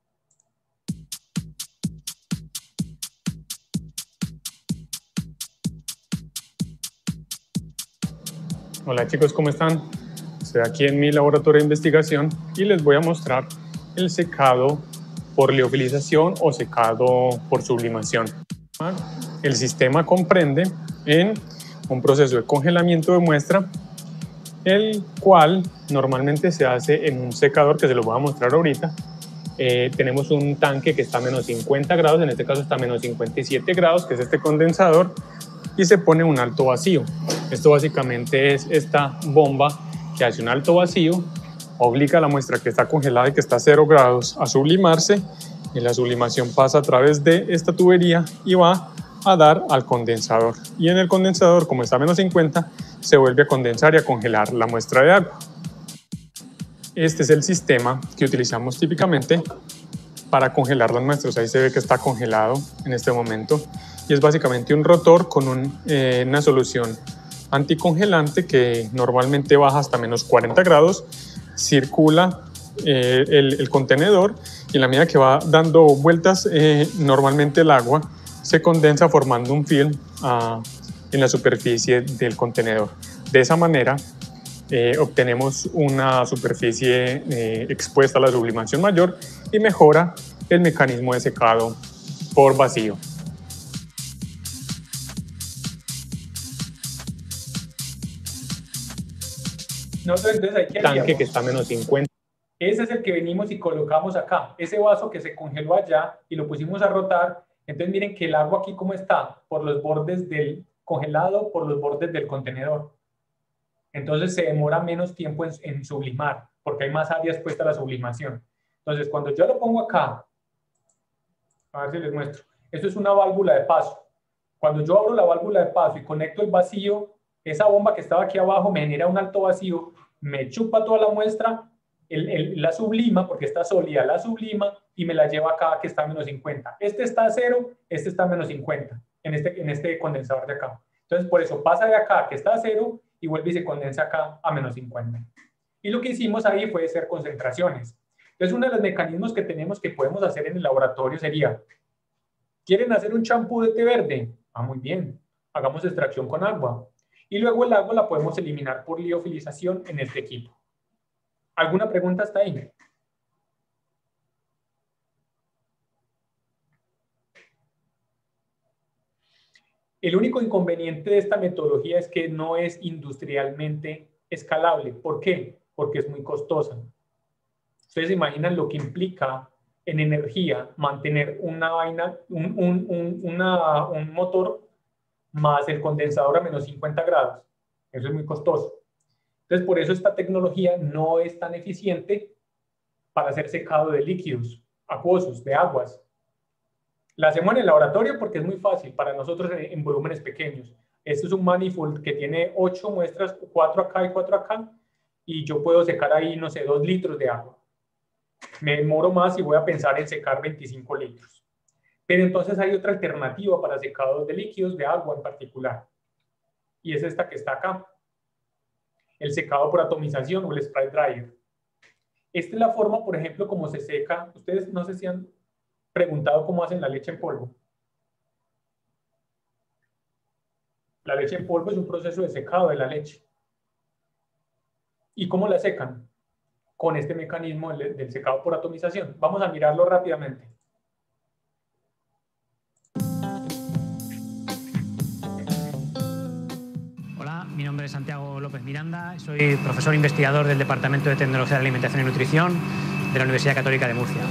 Hola chicos, ¿cómo están? Estoy aquí en mi laboratorio de investigación y les voy a mostrar el secado por liofilización o secado por sublimación. El sistema comprende en un proceso de congelamiento de muestra, el cual normalmente se hace en un secador que se lo voy a mostrar ahorita. Eh, tenemos un tanque que está a menos cincuenta grados, en este caso está a menos cincuenta y siete grados, que es este condensador, y se pone un alto vacío. Esto básicamente es esta bomba que hace un alto vacío, obliga a la muestra que está congelada y que está a cero grados a sublimarse, y la sublimación pasa a través de esta tubería y va a dar al condensador. Y en el condensador, como está a menos cincuenta, se vuelve a condensar y a congelar la muestra de agua. Este es el sistema que utilizamos típicamente para congelar las muestras. Ahí se ve que está congelado en este momento. Y es básicamente un rotor con un, eh, una solución anticongelante que normalmente baja hasta menos cuarenta grados, circula eh, el, el contenedor y en la medida que va dando vueltas, eh, normalmente el agua se condensa formando un film uh, en la superficie del contenedor. De esa manera eh, obtenemos una superficie eh, expuesta a la sublimación mayor y mejora el mecanismo de secado por vacío. Nosotros entonces hay que tanque que está a menos cincuenta. Ese es el que venimos y colocamos acá. Ese vaso que se congeló allá y lo pusimos a rotar. Entonces miren que el agua aquí cómo está, por los bordes del congelado, por los bordes del contenedor. Entonces se demora menos tiempo en, en sublimar, porque hay más áreas puestas a la sublimación. Entonces cuando yo lo pongo acá, a ver si les muestro, esto es una válvula de paso. Cuando yo abro la válvula de paso y conecto el vacío, esa bomba que estaba aquí abajo me genera un alto vacío, me chupa toda la muestra, el, el, la sublima, porque está sólida, la sublima y me la lleva acá que está a menos cincuenta. Este está a cero, este está a menos cincuenta en este, en este condensador de acá. Entonces, por eso pasa de acá que está a cero y vuelve y se condensa acá a menos cincuenta. Y lo que hicimos ahí fue hacer concentraciones. Entonces, uno de los mecanismos que tenemos que podemos hacer en el laboratorio sería, ¿quieren hacer un champú de té verde? Ah, muy bien, hagamos extracción con agua. Y luego el agua la podemos eliminar por liofilización en este equipo. ¿Alguna pregunta hasta ahí? El único inconveniente de esta metodología es que no es industrialmente escalable. ¿Por qué? Porque es muy costosa. Ustedes se imaginan lo que implica en energía mantener una vaina, un, un, un, una, un motor más el condensador a menos cincuenta grados. Eso es muy costoso. Entonces, por eso esta tecnología no es tan eficiente para hacer secado de líquidos acuosos, de aguas. La hacemos en el laboratorio porque es muy fácil para nosotros en, en volúmenes pequeños. Este es un manifold que tiene ocho muestras, cuatro acá y cuatro acá, y yo puedo secar ahí, no sé, dos litros de agua. Me demoro más y voy a pensar en secar veinticinco litros. Pero entonces hay otra alternativa para secado de líquidos, de agua en particular. Y es esta que está acá. El secado por atomización o el spray dryer. Esta es la forma, por ejemplo, como se seca. Ustedes no sé si han preguntado cómo hacen la leche en polvo. La leche en polvo es un proceso de secado de la leche. ¿Y cómo la secan? Con este mecanismo del, del secado por atomización. Vamos a mirarlo rápidamente. Hola, mi nombre es Santiago López Miranda, soy profesor investigador del Departamento de Tecnología de la Alimentación y Nutrición de la Universidad Católica de Murcia.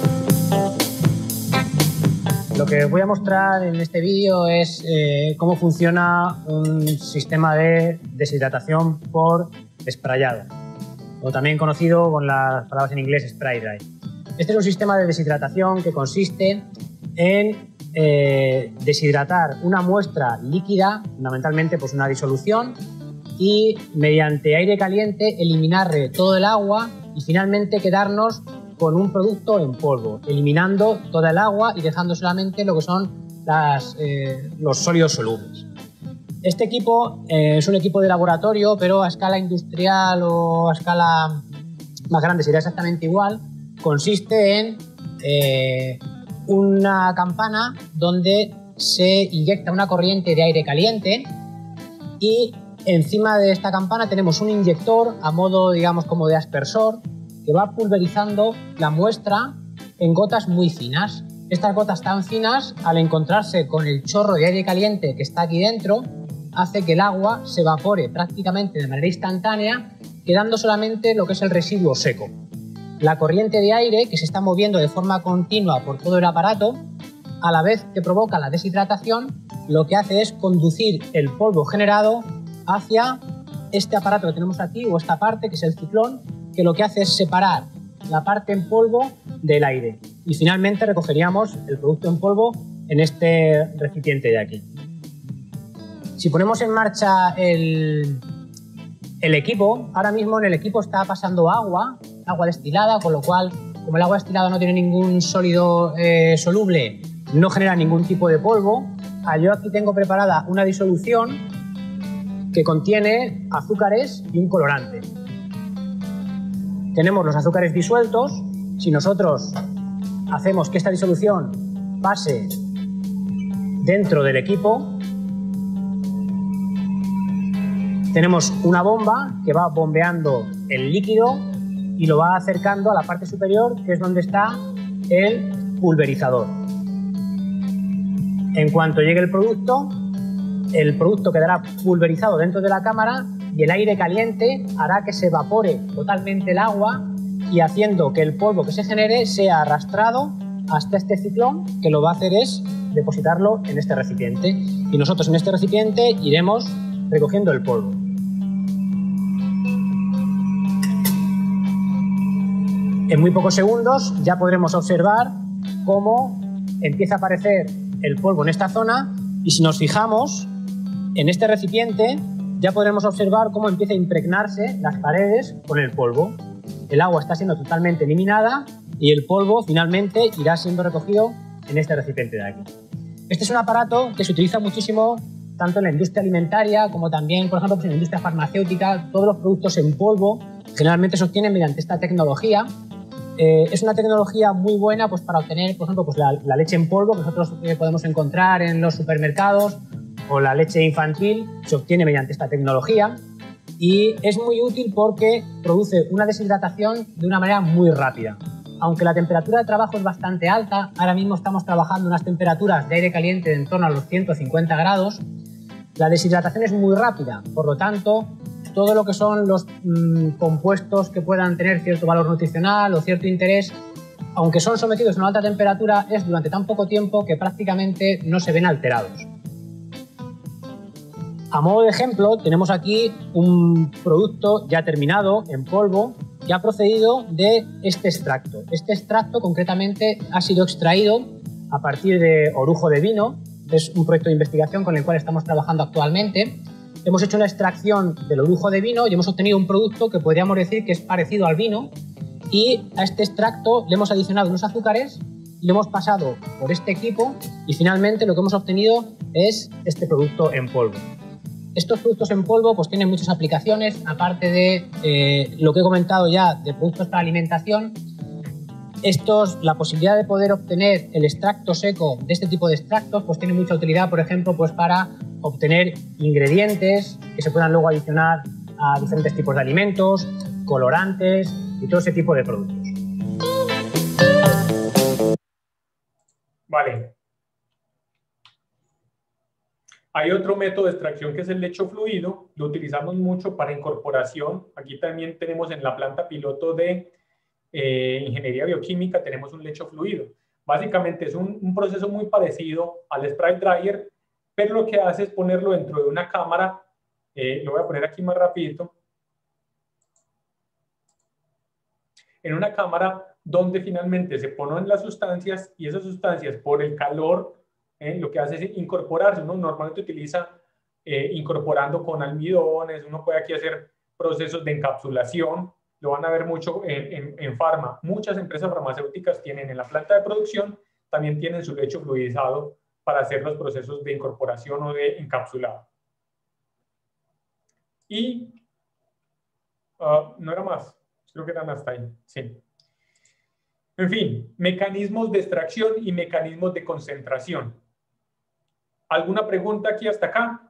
Lo que voy a mostrar en este vídeo es eh, cómo funciona un sistema de deshidratación por sprayado, o también conocido con las palabras en inglés spray dry. Este es un sistema de deshidratación que consiste en eh, deshidratar una muestra líquida, fundamentalmente pues una disolución, y mediante aire caliente eliminarle todo el agua y finalmente quedarnos con un producto en polvo, eliminando toda el agua y dejando solamente lo que son las, eh, los sólidos solubles. Este equipo eh, es un equipo de laboratorio, pero a escala industrial o a escala más grande sería exactamente igual. Consiste en eh, una campana donde se inyecta una corriente de aire caliente y encima de esta campana tenemos un inyector a modo, digamos, como de aspersor, que va pulverizando la muestra en gotas muy finas. Estas gotas tan finas, al encontrarse con el chorro de aire caliente que está aquí dentro, hace que el agua se evapore prácticamente de manera instantánea, quedando solamente lo que es el residuo seco. La corriente de aire, que se está moviendo de forma continua por todo el aparato, a la vez que provoca la deshidratación, lo que hace es conducir el polvo generado hacia este aparato que tenemos aquí, o esta parte, que es el ciclón, que lo que hace es separar la parte en polvo del aire. Y finalmente recogeríamos el producto en polvo en este recipiente de aquí. Si ponemos en marcha el, el equipo, ahora mismo en el equipo está pasando agua, agua destilada, con lo cual, como el agua destilada no tiene ningún sólido eh, soluble, no genera ningún tipo de polvo. Yo aquí tengo preparada una disolución que contiene azúcares y un colorante. Tenemos los azúcares disueltos. Si nosotros hacemos que esta disolución pase dentro del equipo, tenemos una bomba que va bombeando el líquido y lo va acercando a la parte superior, que es donde está el pulverizador. En cuanto llegue el producto, el producto quedará pulverizado dentro de la cámara y el aire caliente hará que se evapore totalmente el agua y haciendo que el polvo que se genere sea arrastrado hasta este ciclón, que lo va a hacer es depositarlo en este recipiente. Y nosotros en este recipiente iremos recogiendo el polvo. En muy pocos segundos ya podremos observar cómo empieza a aparecer el polvo en esta zona, y si nos fijamos en este recipiente ya podremos observar cómo empieza a impregnarse las paredes con el polvo. El agua está siendo totalmente eliminada y el polvo finalmente irá siendo recogido en este recipiente de aquí. Este es un aparato que se utiliza muchísimo tanto en la industria alimentaria como también, por ejemplo, pues en la industria farmacéutica. Todos los productos en polvo generalmente se obtienen mediante esta tecnología. Eh, es una tecnología muy buena pues, para obtener, por ejemplo, pues, la, la leche en polvo que nosotros eh, podemos encontrar en los supermercados, o la leche infantil se obtiene mediante esta tecnología, y es muy útil porque produce una deshidratación de una manera muy rápida. Aunque la temperatura de trabajo es bastante alta, ahora mismo estamos trabajando en unas temperaturas de aire caliente de en torno a los ciento cincuenta grados, la deshidratación es muy rápida, por lo tanto, todo lo que son los mmm, compuestos que puedan tener cierto valor nutricional o cierto interés, aunque son sometidos a una alta temperatura, es durante tan poco tiempo que prácticamente no se ven alterados. A modo de ejemplo, tenemos aquí un producto ya terminado en polvo que ha procedido de este extracto. Este extracto concretamente ha sido extraído a partir de orujo de vino. Es un proyecto de investigación con el cual estamos trabajando actualmente. Hemos hecho una extracción del orujo de vino y hemos obtenido un producto que podríamos decir que es parecido al vino, y a este extracto le hemos adicionado unos azúcares y lo hemos pasado por este equipo y finalmente lo que hemos obtenido es este producto en polvo. estos productos en polvo pues tienen muchas aplicaciones, aparte de eh, lo que he comentado ya de productos para alimentación. Estos, la posibilidad de poder obtener el extracto seco de este tipo de extractos pues tiene mucha utilidad, por ejemplo, pues para obtener ingredientes que se puedan luego adicionar a diferentes tipos de alimentos, colorantes y todo ese tipo de productos. Vale. Hay otro método de extracción que es el lecho fluido. Lo utilizamos mucho para incorporación. Aquí también tenemos en la planta piloto de eh, ingeniería bioquímica, tenemos un lecho fluido. Básicamente es un, un proceso muy parecido al spray dryer, pero lo que hace es ponerlo dentro de una cámara. Eh, lo voy a poner aquí más rapidito. En una cámara donde finalmente se ponen las sustancias y esas sustancias por el calor eh, lo que hace es incorporarse. Uno normalmente utiliza eh, incorporando con almidones, uno puede aquí hacer procesos de encapsulación, lo van a ver mucho en, en, en farma. Muchas empresas farmacéuticas tienen en la planta de producción, también tienen su lecho fluidizado para hacer los procesos de incorporación o de encapsulado. Y uh, no era más, creo que eran hasta ahí, sí. En fin, mecanismos de extracción y mecanismos de concentración. ¿Alguna pregunta aquí hasta acá?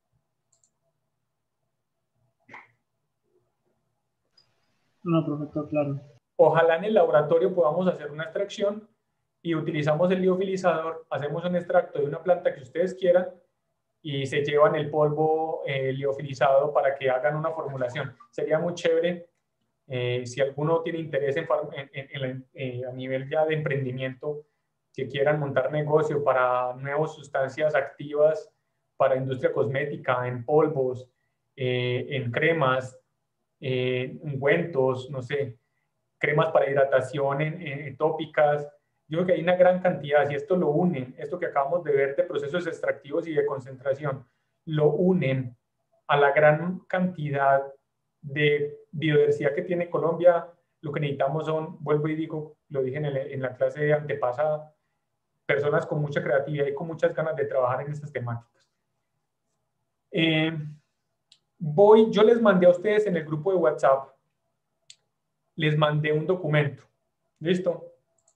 No, perfecto, claro. Ojalá en el laboratorio podamos hacer una extracción y utilizamos el liofilizador, hacemos un extracto de una planta que ustedes quieran y se llevan el polvo eh, liofilizado para que hagan una formulación. Sería muy chévere eh, si alguno tiene interés en, en, en, en eh, a nivel ya de emprendimiento, que quieran montar negocio para nuevas sustancias activas para industria cosmética, en polvos, eh, en cremas, eh, ungüentos, no sé, cremas para hidratación en, en tópicas. Yo creo que hay una gran cantidad, si esto lo unen, esto que acabamos de ver de procesos extractivos y de concentración, lo unen a la gran cantidad de biodiversidad que tiene Colombia, lo que necesitamos son, vuelvo y digo, lo dije en, el, en la clase antepasada, personas con mucha creatividad y con muchas ganas de trabajar en estas temáticas. Eh, voy, yo les mandé a ustedes en el grupo de WhatsApp, les mandé un documento. ¿Listo?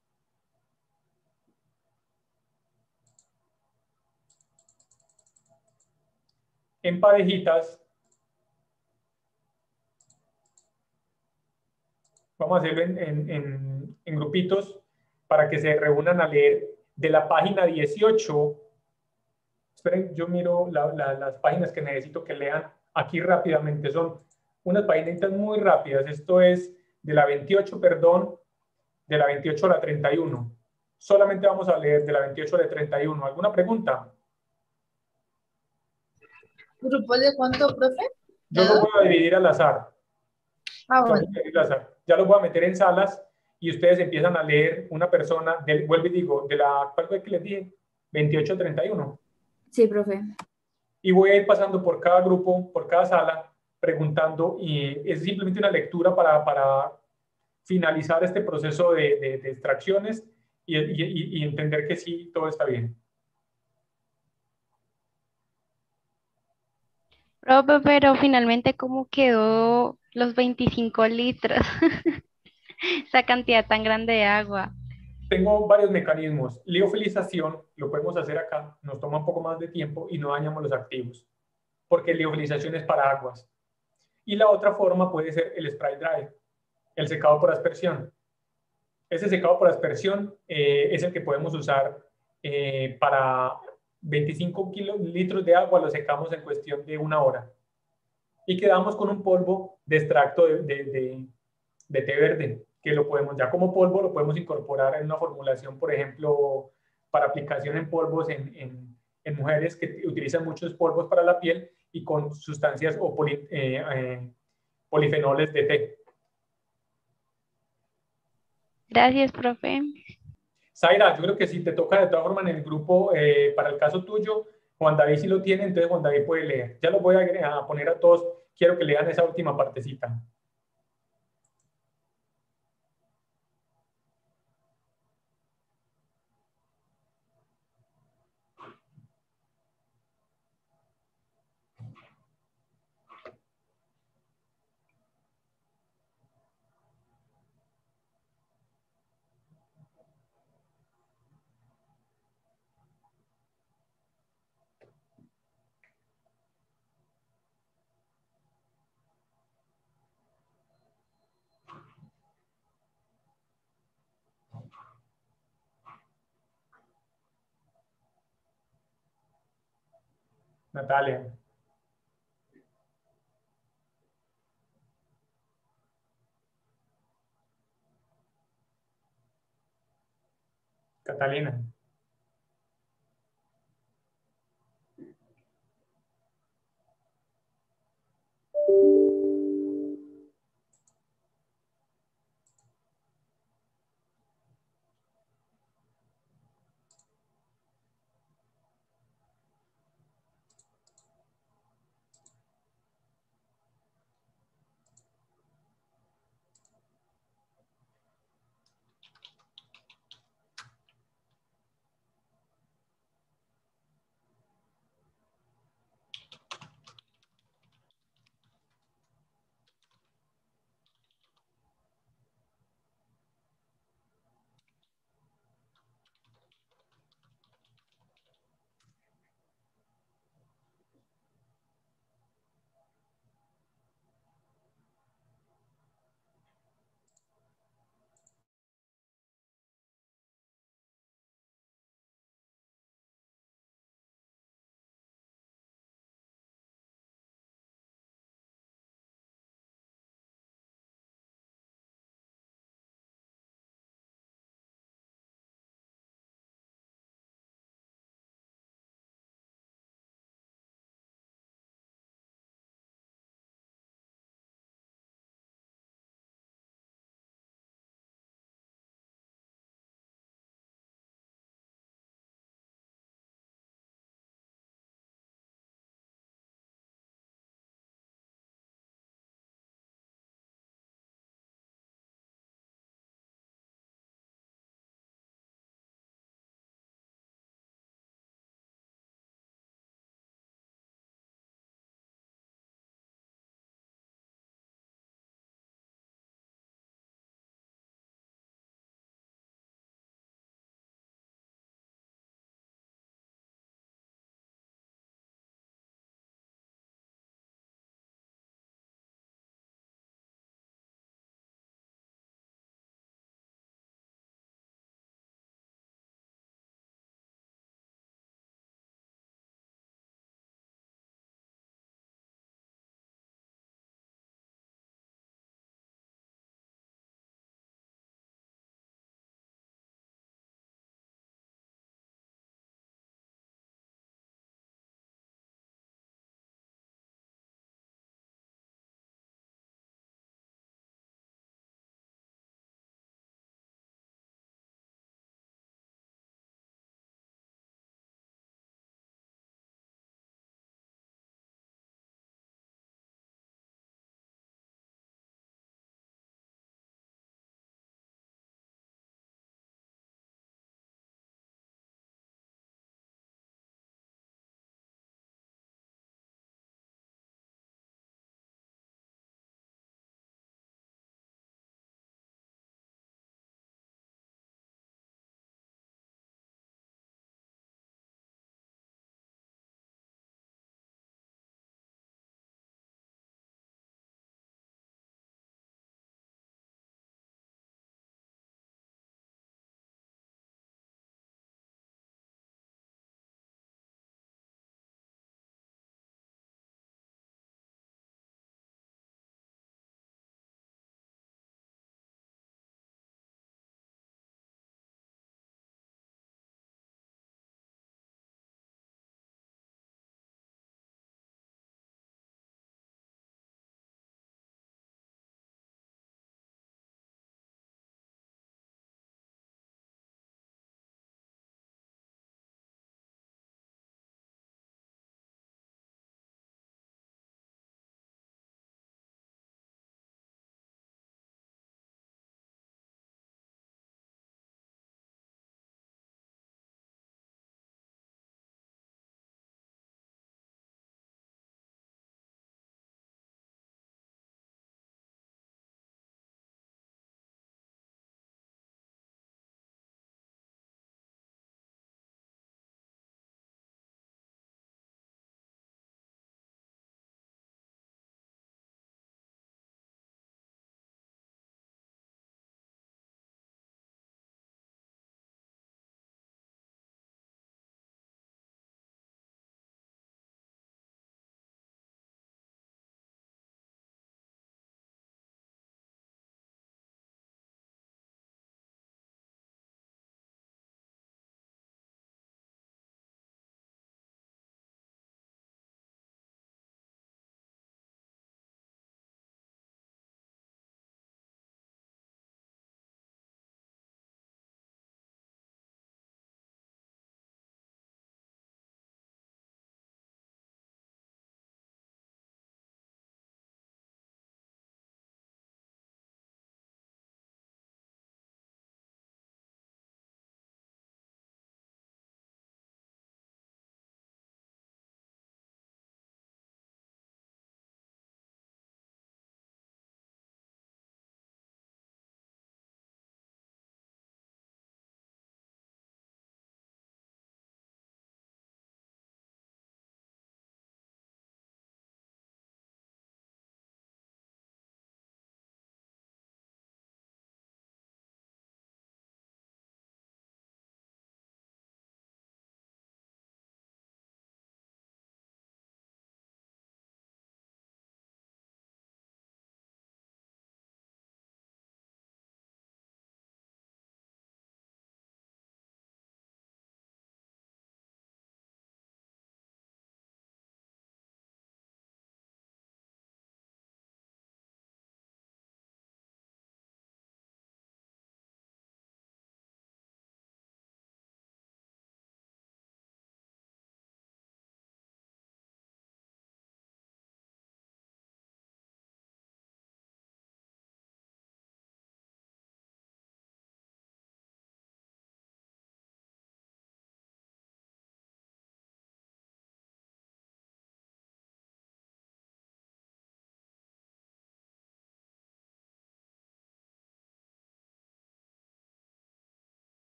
En parejitas. Vamos a hacerlo en, en, en, en grupitos para que se reúnan a leer de la página dieciocho. Esperen, yo miro la, la, las páginas que necesito que lean aquí rápidamente. Son unas páginas muy rápidas. Esto es de la veintiocho, perdón, de la veintiocho a la treinta y uno. Solamente vamos a leer de la veintiocho a la treinta y uno. ¿Alguna pregunta? ¿Grupo de cuánto, profe? Yo lo voy a dividir al azar. Ah, bueno. Ya los voy a meter en salas y ustedes empiezan a leer una persona, del, vuelvo y digo, de la, ¿cuál fue que les dije? veintiocho a treinta y uno. Sí, profe. Y voy a ir pasando por cada grupo, por cada sala, preguntando, y es simplemente una lectura para, para finalizar este proceso de, de, de extracciones y, y, y entender que sí, todo está bien. Profe, pero finalmente, ¿cómo quedó los veinticinco litros? Esa cantidad tan grande de agua. Tengo varios mecanismos. Liofilización, lo podemos hacer acá, nos toma un poco más de tiempo y no dañamos los activos, porque liofilización es para aguas. Y la otra forma puede ser el spray dry, el secado por aspersión. Ese secado por aspersión eh, es el que podemos usar eh, para veinticinco kilos, litros de agua, lo secamos en cuestión de una hora. Y quedamos con un polvo de extracto de, de, de, de té verde, que lo podemos, ya como polvo, lo podemos incorporar en una formulación, por ejemplo, para aplicación en polvos en, en, en mujeres que utilizan muchos polvos para la piel y con sustancias o poli, eh, eh, polifenoles de té. Gracias, profe. Zaira, yo creo que si te toca de todas formas en el grupo, eh, para el caso tuyo, Juan David sí lo tiene, entonces Juan David puede leer. Ya lo voy a, a poner a todos, quiero que lean esa última partecita. Natalia. Catalina.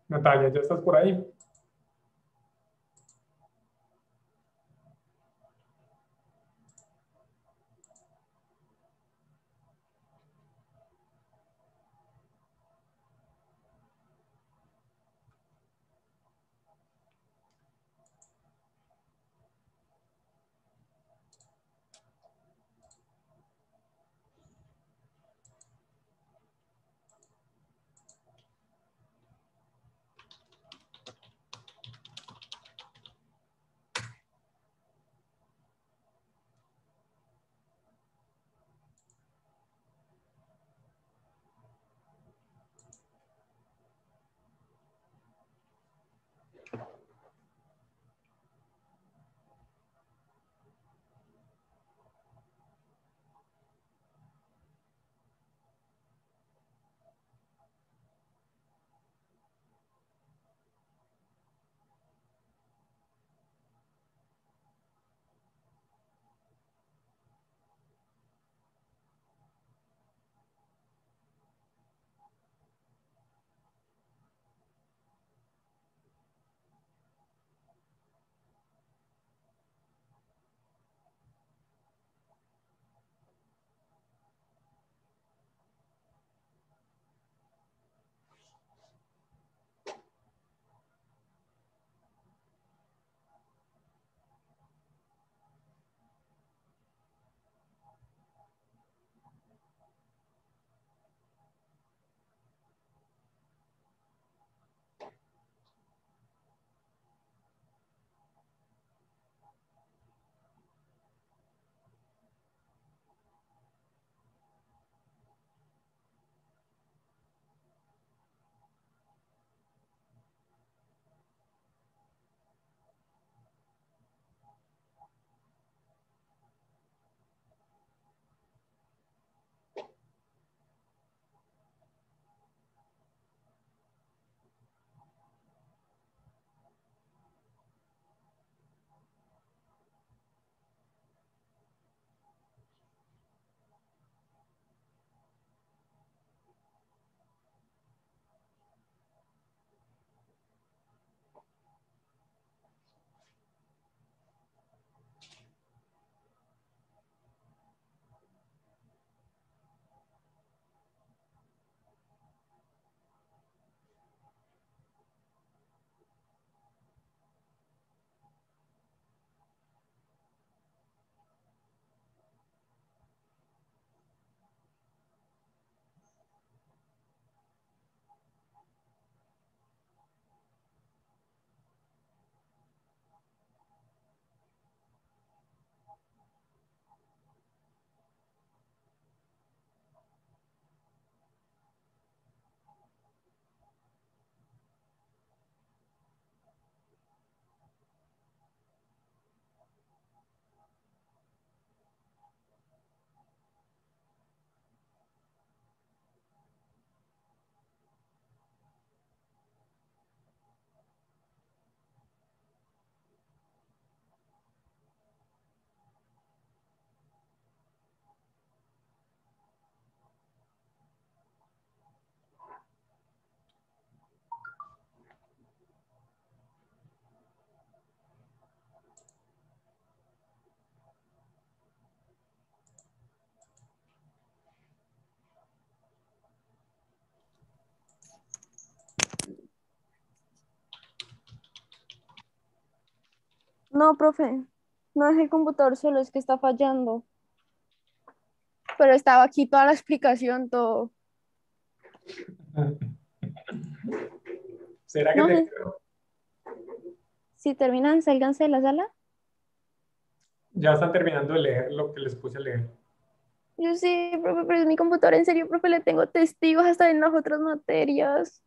Natalia, ¿ya estás por ahí? No, profe, no es el computador solo, es que está fallando. Pero estaba aquí toda la explicación, todo. ¿Será que No te sé, si terminan, sálganse de la sala. ya están terminando de leer lo que les puse a leer? Yo sí, profe, pero es mi computador, en serio, profe, le tengo testigos hasta en las otras materias.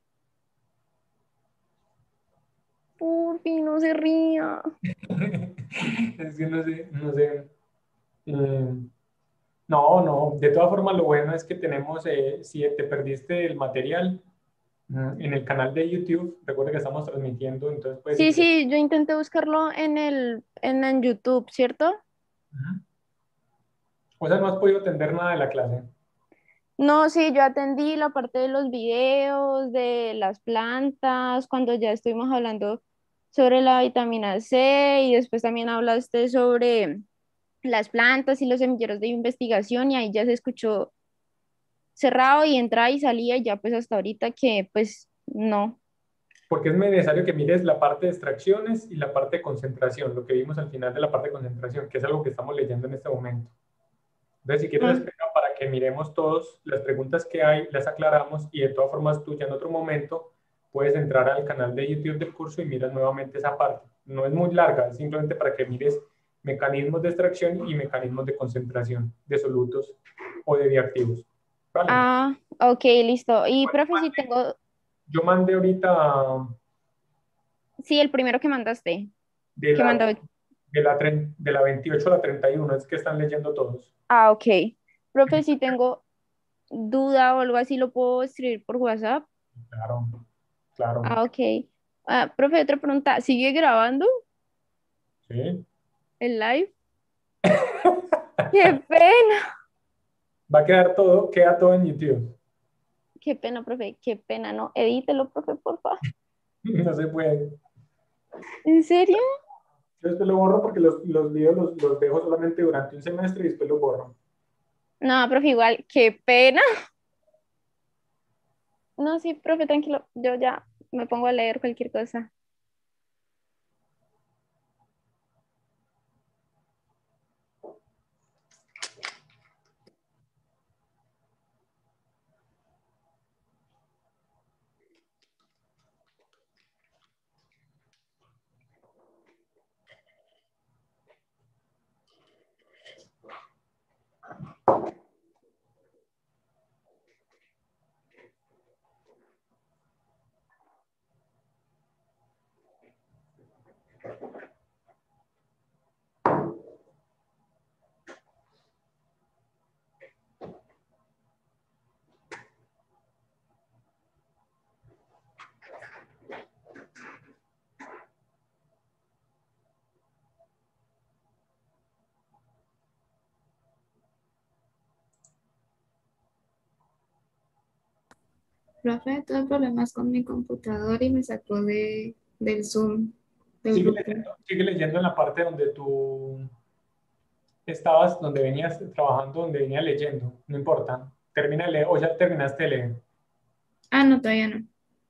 Porfi, no se ría. Es que no sé, no sé. Eh, no, no, de todas formas lo bueno es que tenemos, eh, si te perdiste el material mm, en el canal de YouTube, recuerda que estamos transmitiendo, entonces pues si Sí, quieres. sí, yo intenté buscarlo en el, en, en YouTube, ¿cierto? Ujú. O sea, no has podido atender nada de la clase. No, sí, yo atendí la parte de los videos, de las plantas, cuando ya estuvimos hablando sobre la vitamina C y después también hablaste sobre las plantas y los semilleros de investigación y ahí ya se escuchó cerrado y entraba y salía y ya pues hasta ahorita que pues no. Porque es necesario que mires la parte de extracciones y la parte de concentración, lo que vimos al final de la parte de concentración, que es algo que estamos leyendo en este momento. Entonces, si quieres, Mm. espera para que miremos todas las preguntas que hay, las aclaramos y de todas formas tú ya en otro momento puedes entrar al canal de YouTube del curso y miras nuevamente esa parte. No es muy larga, es simplemente para que mires mecanismos de extracción y mecanismos de concentración de solutos o de bioactivos. ¿Vale? Ah, ok, listo. Y profe, si tengo, Yo mandé ahorita sí, el primero que mandaste, de que la, mandó. de la, tre- de la veintiocho a la treinta y uno, es que están leyendo todos. Ah, ok. Profe, si tengo duda o algo así, lo puedo escribir por WhatsApp. Claro, claro. Ah, ok. Ah, profe, otra pregunta. ¿Sigue grabando Sí. el live? ¡Qué pena! Va a quedar todo, queda todo en YouTube. Qué pena, profe, qué pena, no. Edítelo, profe, por favor. No se puede. ¿En serio? Yo después lo borro porque los, los videos los, los dejo solamente durante un semestre y después los borro. No, profe, igual, qué pena. No, sí, profe, tranquilo. Yo ya me pongo a leer cualquier cosa. Profe, tuve problemas con mi computador y me sacó de, del Zoom, del Sigue grupo. leyendo, sigue leyendo en la parte donde tú estabas, donde venías trabajando, donde venías leyendo. No importa. Termina de leer o ya terminaste de leer. Ah, no, todavía no.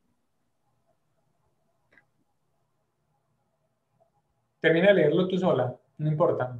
Termina de leerlo tú sola. No importa.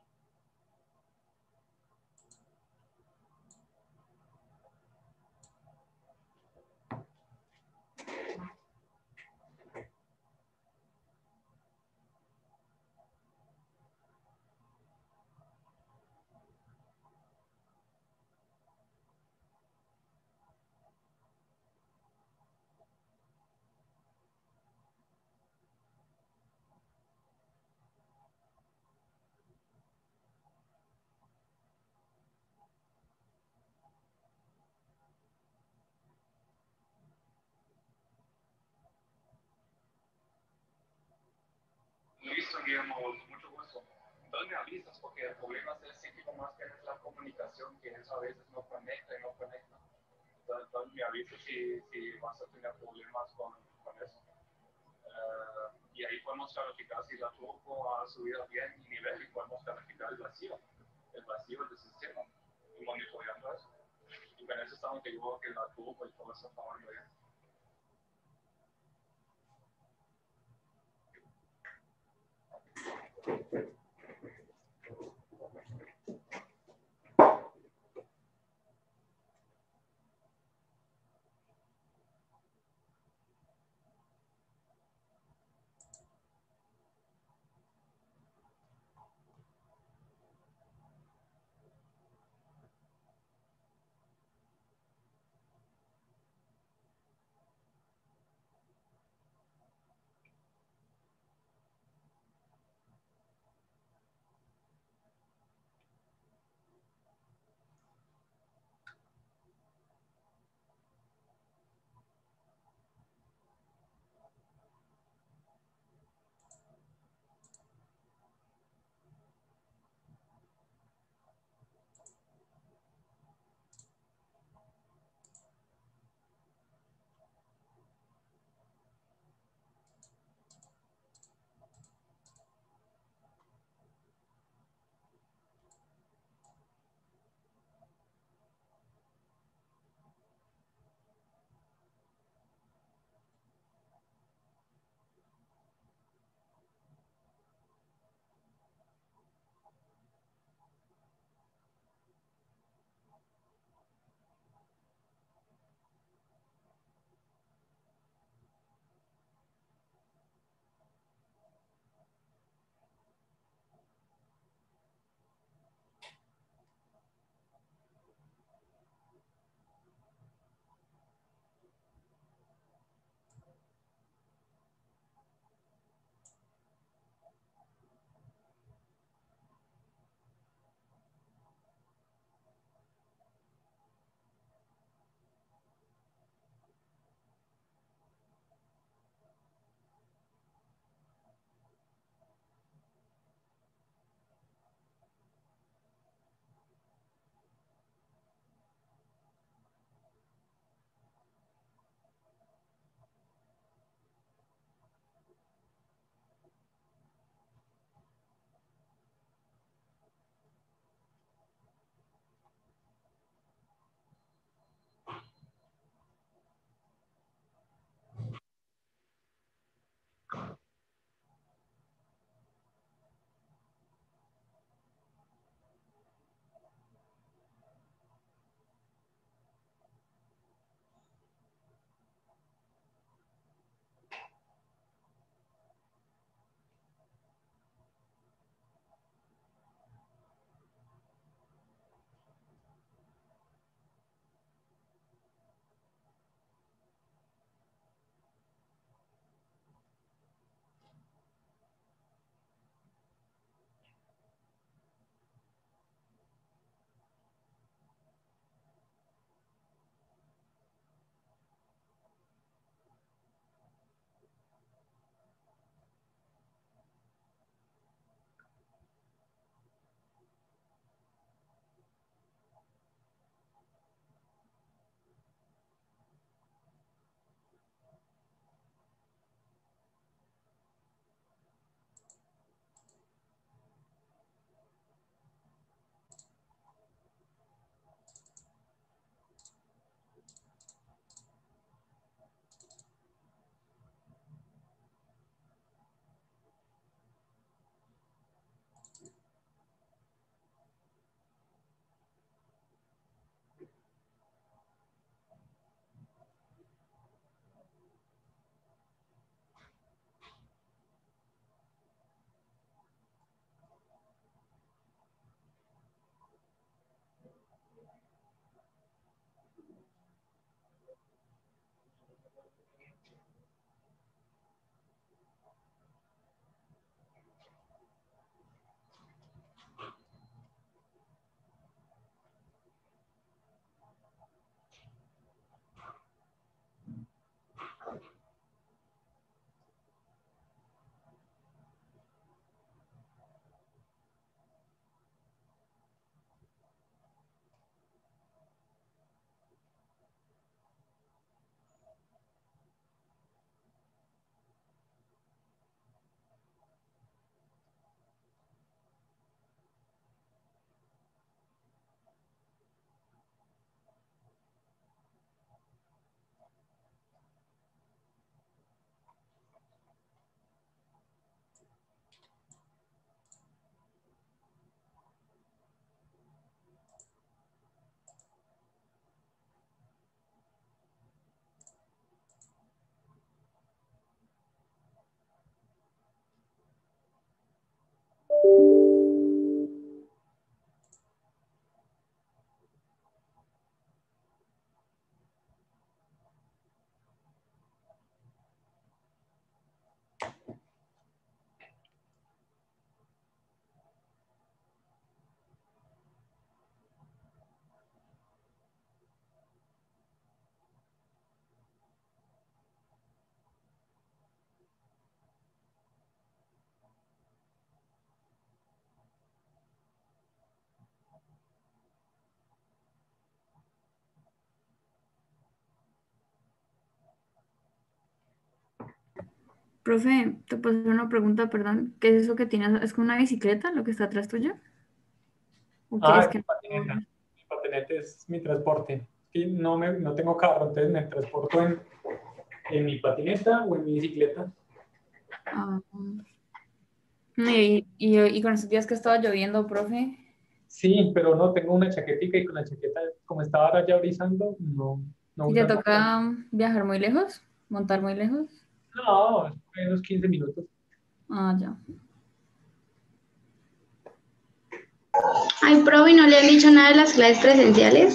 Listo, Guillermo, mucho gusto. Entonces me avisas, porque el problema es el psíquico más que es la comunicación, que eso a veces no conecta y no conecta. Entonces, entonces me avisas si, si vas a tener problemas con, con eso. Uh, y ahí podemos clarificar si la turbo ha subido bien el nivel y podemos clarificar el vacío, el vacío del sistema, y monitoreando eso. Y con eso estamos seguros que la turbo y todo eso está muy bien. Profe, te puedo hacer una pregunta, perdón. ¿Qué es eso que tienes? ¿Es como una bicicleta lo que está atrás tuyo? ¿O Ah, quieres es mi que... patineta. Mi patineta es mi transporte. Y no, me, no tengo carro, entonces me transporto en, en mi patineta o en mi bicicleta. Ah, y, y, y con estos días que estaba lloviendo, profe, Sí, pero no, tengo una chaquetica y con la chaqueta, como estaba ahora ya brisando, no, no ¿y te usa. toca viajar muy lejos? ¿Montar muy lejos? No, menos quince minutos. Ah, ya. Ay, profe, ¿no le han dicho nada de las clases presenciales?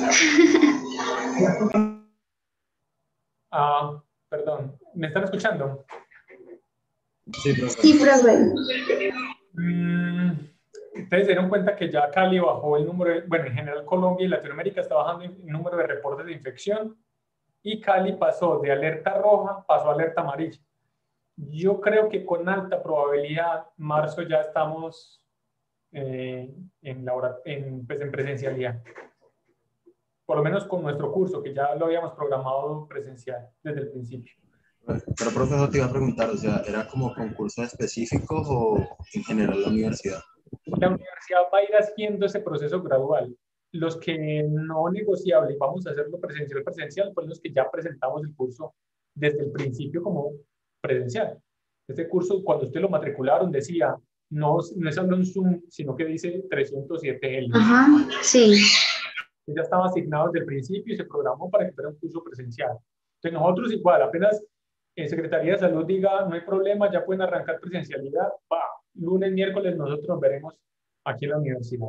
Ah, perdón, ¿me están escuchando? Sí, profe. Sí, profe. Mm, ustedes se dieron cuenta que ya Cali bajó el número, de- bueno, en general Colombia y Latinoamérica está bajando el número de reportes de infección y Cali pasó de alerta roja, pasó a alerta amarilla. Yo creo que con alta probabilidad, marzo ya estamos eh, en, la hora- en, pues, en presencialidad. Por lo menos con nuestro curso, que ya lo habíamos programado presencial desde el principio. Pero, profe, eso te iba a preguntar, o sea, ¿era como concursos específicos o en general la universidad? La universidad va a ir haciendo ese proceso gradual. Los que no negociable y vamos a hacerlo presencial, presencial, fueron los que ya presentamos el curso desde el principio como presencial. Este curso, cuando usted lo matricularon, decía, no, no es solo un Zoom, sino que dice trescientos siete L. Ajá, sí. Ya estaba asignado desde el principio y se programó para que fuera un curso presencial. Entonces nosotros igual, apenas en Secretaría de Salud diga, no hay problema, ya pueden arrancar presencialidad, va, lunes, miércoles nosotros nos veremos aquí en la universidad.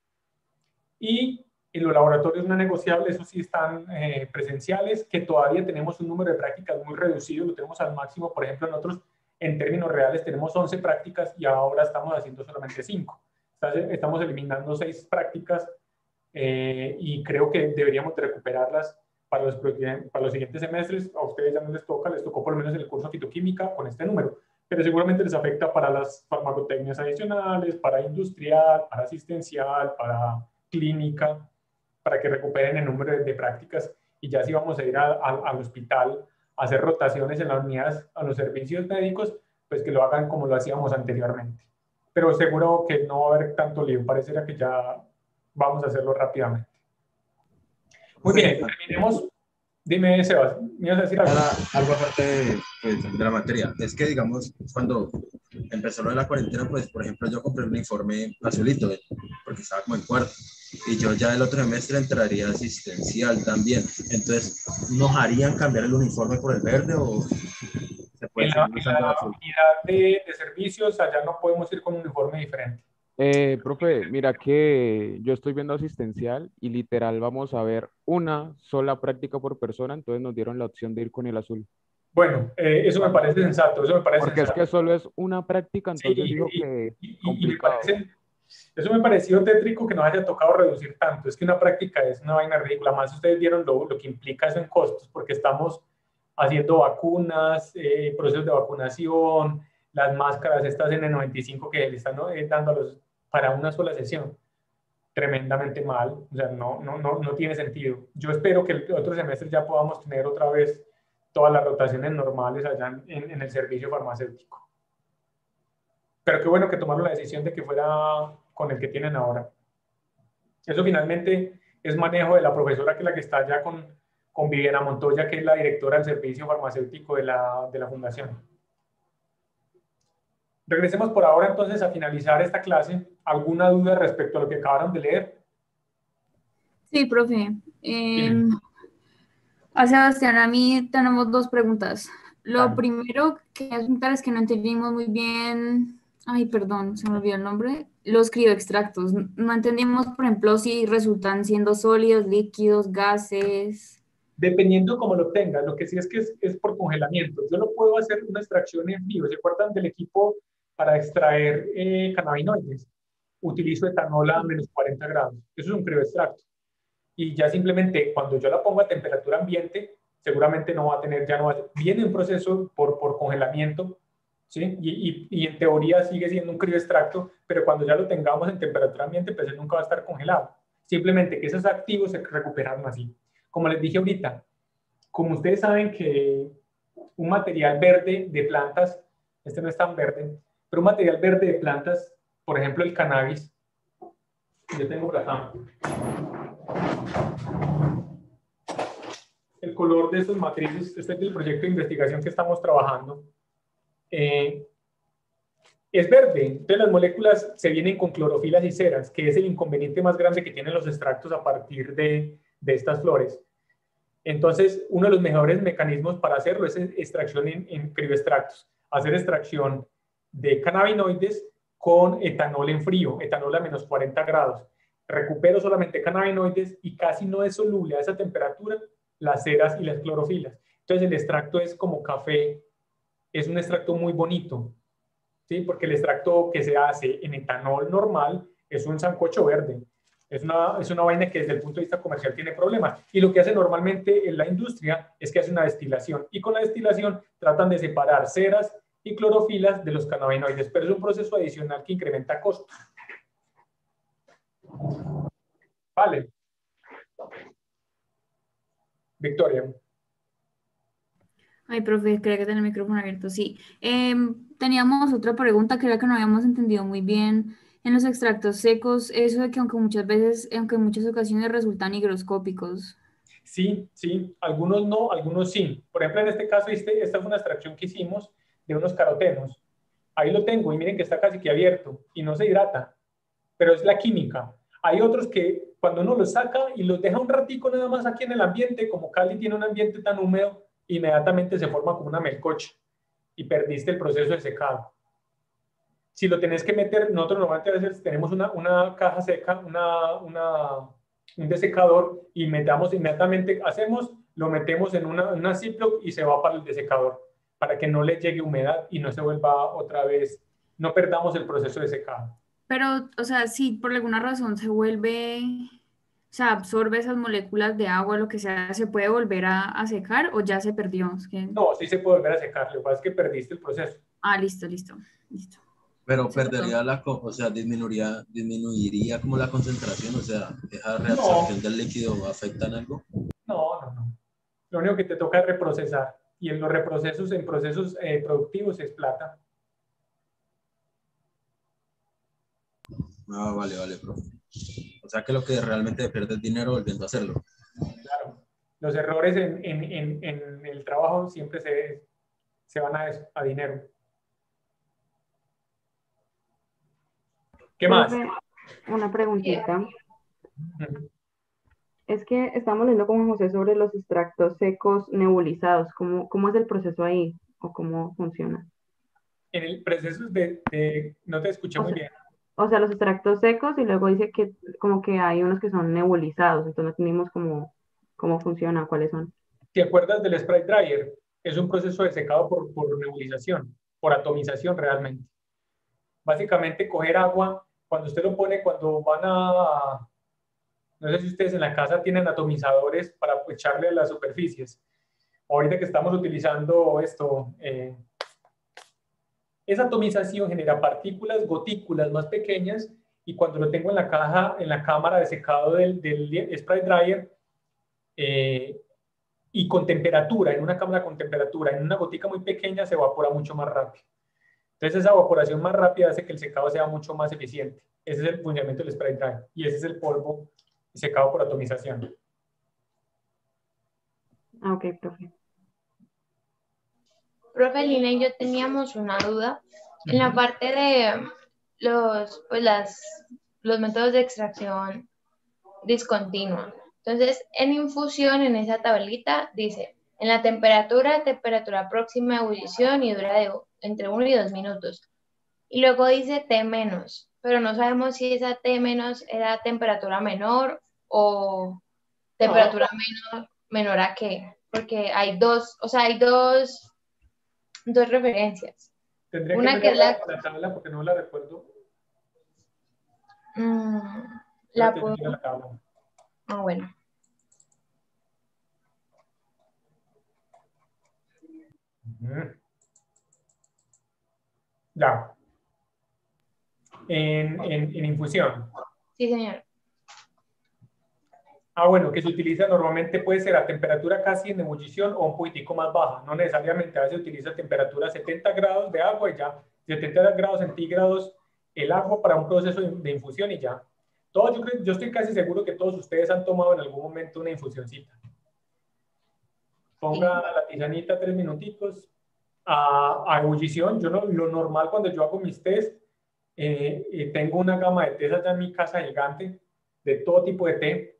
Y en los laboratorios no negociables, esos sí están eh, presenciales, que todavía tenemos un número de prácticas muy reducido, lo tenemos al máximo. Por ejemplo, nosotros en términos reales tenemos once prácticas y ahora estamos haciendo solamente cinco. Estamos eliminando seis prácticas eh, y creo que deberíamos de recuperarlas para los, para los siguientes semestres. A ustedes ya no les toca, les tocó por lo menos en el curso de fitoquímica con este número, pero seguramente les afecta para las farmacotecnias adicionales, para industrial, para asistencial, para clínica, para que recuperen el número de, de prácticas y ya si vamos a ir a, a, al hospital a hacer rotaciones en las unidades, a los servicios médicos, pues que lo hagan como lo hacíamos anteriormente. Pero seguro que no va a haber tanto lío, pareciera que ya vamos a hacerlo rápidamente. Muy bien, terminemos. Dime, Sebas, ¿me ibas a decir algo? Ahora, algo aparte de, pues, de la materia, es que, digamos, cuando empezó lo de la cuarentena, pues, por ejemplo, yo compré un uniforme azulito, porque estaba como en cuarto, y yo ya el otro semestre entraría asistencial también. Entonces, ¿nos harían cambiar el uniforme por el verde o se puede En la, seguir en usando el la azul? unidad de, de servicios, allá no podemos ir con un uniforme diferente. Eh, profe, mira que yo estoy viendo asistencial y literal vamos a ver una sola práctica por persona, entonces nos dieron la opción de ir con el azul. Bueno, eh, eso me parece sensato, eso me parece Porque es sensato. que solo es una práctica, Sí, entonces y, digo y, que y, y me complicado. parece, eso me pareció tétrico que nos haya tocado reducir tanto. Es que una práctica es una vaina ridícula. Más ustedes vieron lo, lo que implica eso en costos, porque estamos haciendo vacunas, eh, procesos de vacunación, las máscaras estas N noventa y cinco que le están eh, dando a los, para una sola sesión. Tremendamente mal, o sea, no, no, no, no tiene sentido. Yo espero que el otro semestre ya podamos tener otra vez todas las rotaciones normales allá en, en el servicio farmacéutico. Pero qué bueno que tomaron la decisión de que fuera con el que tienen ahora. Eso finalmente es manejo de la profesora que es la que está allá con, con Viviana Montoya, que es la directora del servicio farmacéutico de la, de la fundación. Regresemos por ahora entonces a finalizar esta clase. ¿Alguna duda respecto a lo que acabaron de leer? Sí, profe. Eh, a Sebastián, a mí tenemos dos preguntas. Lo Vale. primero que quiero preguntar es que no entendimos muy bien, ay, perdón, se me olvidó el nombre, los crioextractos. No entendimos, por ejemplo, si resultan siendo sólidos, líquidos, gases. Dependiendo cómo lo tenga, lo que sí es que es, es por congelamiento. Yo lo puedo hacer una extracción en vivo. ¿Se acuerdan del equipo para extraer eh, cannabinoides? Utilizo etanol a menos cuarenta grados. Eso es un crioextracto. Y ya simplemente cuando yo la pongo a temperatura ambiente, seguramente no va a tener, ya no va a, viene un proceso por, por congelamiento, ¿sí? Y, y, y en teoría sigue siendo un crioextracto, pero cuando ya lo tengamos en temperatura ambiente, pues él nunca va a estar congelado. Simplemente que esos activos se recuperaron así. Como les dije ahorita, como ustedes saben que un material verde de plantas este no es tan verde, pero un material verde de plantas, por ejemplo el cannabis, yo tengo por acá. El color de estos matrices, este es el proyecto de investigación que estamos trabajando, eh, es verde. Entonces las moléculas se vienen con clorofilas y ceras, que es el inconveniente más grande que tienen los extractos a partir de, de estas flores. Entonces, uno de los mejores mecanismos para hacerlo es extracción en, en crioextractos. Hacer extracción de cannabinoides con etanol en frío, etanol a menos cuarenta grados. Recupero solamente cannabinoides y casi no es soluble a esa temperatura las ceras y las clorofilas. Entonces, el extracto es como café, es un extracto muy bonito, ¿sí? Porque el extracto que se hace en etanol normal es un sancocho verde. Es una, es una vaina que desde el punto de vista comercial tiene problemas. Y lo que hace normalmente en la industria es que hace una destilación. Y con la destilación tratan de separar ceras y clorofilas de los cannabinoides. Pero es un proceso adicional que incrementa costos. Vale. Victoria. Ay, profe, creo que tiene el micrófono abierto, sí. Em, teníamos otra pregunta que era que no habíamos entendido muy bien en los extractos secos, eso de que aunque muchas veces, aunque en muchas ocasiones resultan higroscópicos. Sí, sí, algunos no, algunos sí. Por ejemplo, en este caso, este, esta fue una extracción que hicimos de unos carotenos. Ahí lo tengo y miren que está casi que abierto y no se hidrata, pero es la química. Hay otros que cuando uno los saca y los deja un ratico nada más aquí en el ambiente, como Cali tiene un ambiente tan húmedo, inmediatamente se forma como una melcocha y perdiste el proceso de secado. Si lo tenés que meter, nosotros normalmente a veces tenemos una, una caja seca, una, una, un desecador y metamos inmediatamente, hacemos, lo metemos en una, una Ziploc y se va para el desecador, para que no le llegue humedad y no se vuelva otra vez, no perdamos el proceso de secado. Pero, o sea, si por alguna razón se vuelve, o sea, absorbe esas moléculas de agua, lo que sea, ¿se puede volver a, a secar o ya se perdió? Es que... No, sí se puede volver a secar, lo que pasa es que perdiste el proceso. Ah, listo, listo, listo. Pero perdería la, co- o sea, disminuiría, disminuiría como la concentración, o sea, esa reabsorción No. del líquido afecta en algo. No, no, no. Lo único que te toca es reprocesar. Y en los reprocesos, en procesos eh, productivos es plata. Ah, vale, vale, profe. O sea que lo que realmente pierde es dinero volviendo a hacerlo. Claro. Los errores en, en, en, en el trabajo siempre se, se van a, eso, a dinero. ¿Qué más? Profe, una preguntita. Ujú. Es que estamos leyendo con José sobre los extractos secos nebulizados. ¿Cómo, cómo es el proceso ahí? ¿O cómo funciona? En el proceso de, de... No te escuché O muy sea, bien. o sea, los extractos secos y luego dice que como que hay unos que son nebulizados. Entonces no entendimos cómo, cómo funciona, cuáles son. ¿Te acuerdas del spray dryer? Es un proceso de secado por, por nebulización, por atomización realmente. Básicamente coger agua, cuando usted lo pone, cuando van a... No sé si ustedes en la casa tienen atomizadores para echarle a las superficies. Ahorita que estamos utilizando esto, eh, esa atomización genera partículas, gotículas más pequeñas y cuando lo tengo en la caja, en la cámara de secado del, del spray dryer eh, y con temperatura, en una cámara con temperatura, en una gotica muy pequeña se evapora mucho más rápido. Entonces esa evaporación más rápida hace que el secado sea mucho más eficiente. Ese es el funcionamiento del spray dryer y ese es el polvo secado por atomización. Ah, ok, profe. Profe Lina y yo teníamos una duda en la parte de los, pues las, los métodos de extracción discontinua. Entonces, en infusión, en esa tablita, dice, en la temperatura, temperatura próxima a ebullición y dura de entre uno y dos minutos. Y luego dice T menos, pero no sabemos si esa T menos era temperatura menor o temperatura menor, menor a qué, porque hay dos, o sea, hay dos dos referencias. Tendría Una que que es la, la, la tabla porque no la recuerdo. mm, la puedo, La tabla. ah, bueno. Uh-huh. Ya. En, en, en infusión. Sí, señor. Ah, bueno, que se utiliza normalmente puede ser a temperatura casi en ebullición o un poquitico más baja. No necesariamente, a veces se utiliza a temperatura setenta grados de agua y ya, setenta grados centígrados el agua para un proceso de, de infusión y ya. Todos, yo, creo, yo estoy casi seguro que todos ustedes han tomado en algún momento una infusioncita. Ponga la tisanita tres minuticos a, a ebullición. Yo no, lo normal cuando yo hago mis test, eh, eh, tengo una gama de tés allá en mi casa gigante, de todo tipo de té,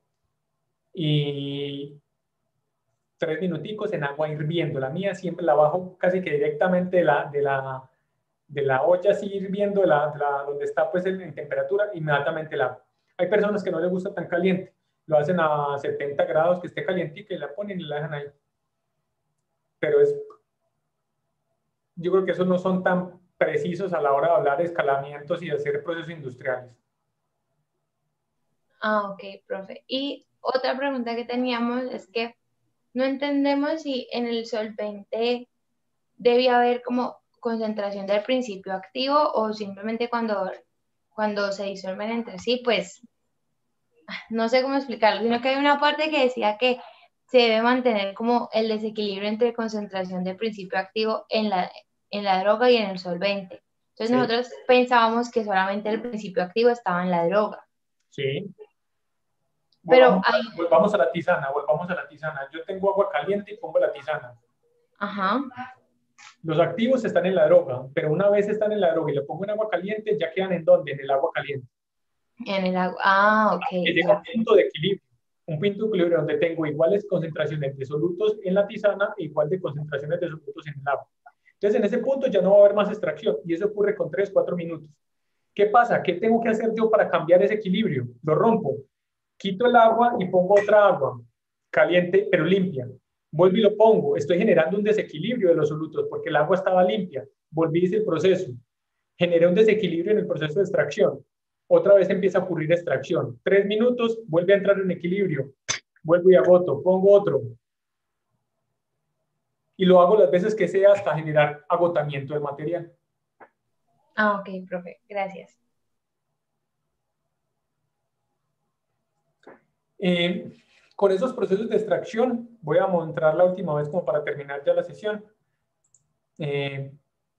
y tres minuticos en agua hirviendo. La mía siempre la bajo casi que directamente de la, de la, de la olla así hirviendo, de la, de la, donde está pues en, en temperatura, inmediatamente la hago. Hay personas que no les gusta tan caliente, lo hacen a setenta grados, que esté calientica y la ponen y la dejan ahí. Pero es, yo creo que esos no son tan precisos a la hora de hablar de escalamientos y de hacer procesos industriales. Ah, ok, profe. Y otra pregunta que teníamos es que no entendemos si en el solvente debe haber como concentración del principio activo o simplemente cuando, cuando se disuelven entre sí, pues no sé cómo explicarlo, sino que hay una parte que decía que se debe mantener como el desequilibrio entre concentración del principio activo en la, en la droga y en el solvente. Entonces sí. Nosotros pensábamos que solamente el principio activo estaba en la droga. Sí. Pero volvamos, hay... volvamos a la tisana, volvamos a la tisana. Yo tengo agua caliente y pongo la tisana. Ajá. Los activos están en la droga, pero una vez están en la droga y le pongo en agua caliente, ya quedan ¿en dónde? En el agua caliente. En el agua, ah, ok. Que llega un punto de equilibrio, un punto de equilibrio donde tengo iguales concentraciones de solutos en la tisana e igual de concentraciones de solutos en el agua. Entonces, en ese punto ya no va a haber más extracción y eso ocurre con tres, cuatro minutos. ¿Qué pasa? ¿Qué tengo que hacer yo para cambiar ese equilibrio? Lo rompo. Quito el agua y pongo otra agua caliente, pero limpia. Vuelvo y lo pongo. Estoy generando un desequilibrio de los solutos porque el agua estaba limpia. Volví a ese proceso. Generé un desequilibrio en el proceso de extracción. Otra vez empieza a ocurrir extracción. Tres minutos, vuelve a entrar en equilibrio. Vuelvo y agoto. Pongo otro. Y lo hago las veces que sea hasta generar agotamiento del material. Ah, ok, profe. Gracias. Eh, con esos procesos de extracción, voy a mostrar la última vez como para terminar ya la sesión. Eh,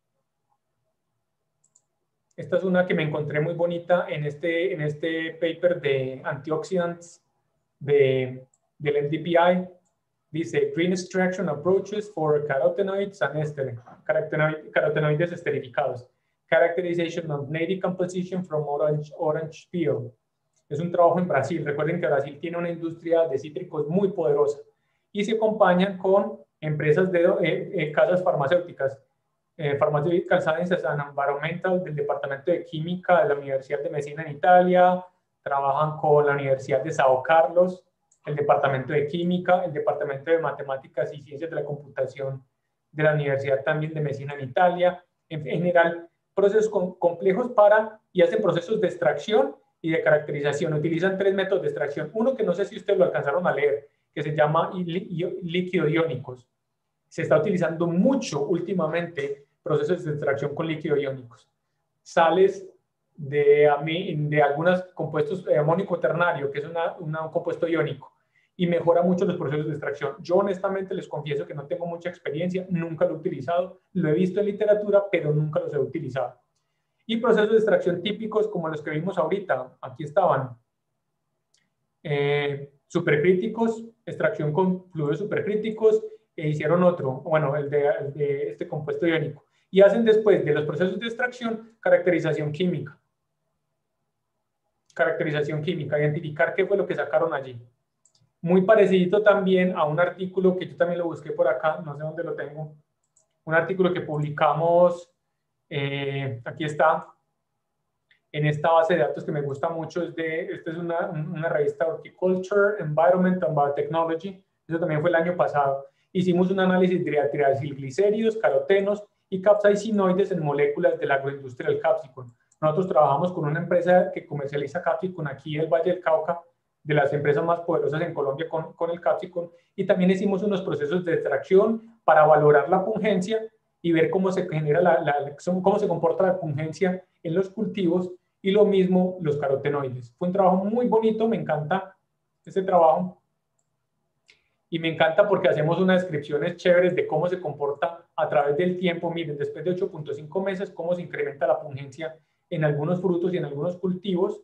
esta es una que me encontré muy bonita en este, en este paper de antioxidants de, del M D P I. Dice, Green Extraction Approaches for Carotenoids and Ester, carotenoid, carotenoides esterificados. Characterization of native composition from orange, orange peel. Es un trabajo en Brasil. Recuerden que Brasil tiene una industria de cítricos muy poderosa y se acompañan con empresas de eh, eh, casas farmacéuticas, eh, Pharmaceutical Sciences and Environmental del Departamento de Química de la Universidad de Messina en Italia, trabajan con la Universidad de Sao Carlos, el Departamento de Química, el Departamento de Matemáticas y Ciencias de la Computación de la Universidad también de Messina en Italia. En general, procesos con, complejos para, y hacen procesos de extracción y de caracterización. Utilizan tres métodos de extracción. Uno que no sé si ustedes lo alcanzaron a leer, que se llama líquido iónicos. Se está utilizando mucho últimamente procesos de extracción con líquido iónicos. Sales de, de algunos compuestos eh, amónico ternario, que es una, una, un compuesto iónico, y mejora mucho los procesos de extracción. Yo honestamente les confieso que no tengo mucha experiencia, nunca lo he utilizado, lo he visto en literatura, pero nunca los he utilizado. Y procesos de extracción típicos como los que vimos ahorita, aquí estaban. Eh, supercríticos, extracción con fluidos supercríticos, e hicieron otro, bueno, el de, el de este compuesto iónico. Y hacen después de los procesos de extracción, caracterización química. Caracterización química, identificar qué fue lo que sacaron allí. Muy parecido también a un artículo que yo también lo busqué por acá, no sé dónde lo tengo, un artículo que publicamos, eh, aquí está, en esta base de datos que me gusta mucho, es de, esta es una, una revista Horticulture, Environment and Biotechnology, eso también fue el año pasado. Hicimos un análisis de triacilglicéridos, carotenos y capsaicinoides en moléculas de la agroindustria del capsicum. Nosotros trabajamos con una empresa que comercializa capsicum aquí en el Valle del Cauca, de las empresas más poderosas en Colombia con, con el capsicum, y también hicimos unos procesos de extracción para valorar la pungencia y ver cómo se genera la, la, cómo se comporta la pungencia en los cultivos, y lo mismo los carotenoides. Fue un trabajo muy bonito, me encanta este trabajo. Y me encanta porque hacemos unas descripciones chéveres de cómo se comporta a través del tiempo. Miren, después de ocho punto cinco meses, cómo se incrementa la pungencia en algunos frutos y en algunos cultivos.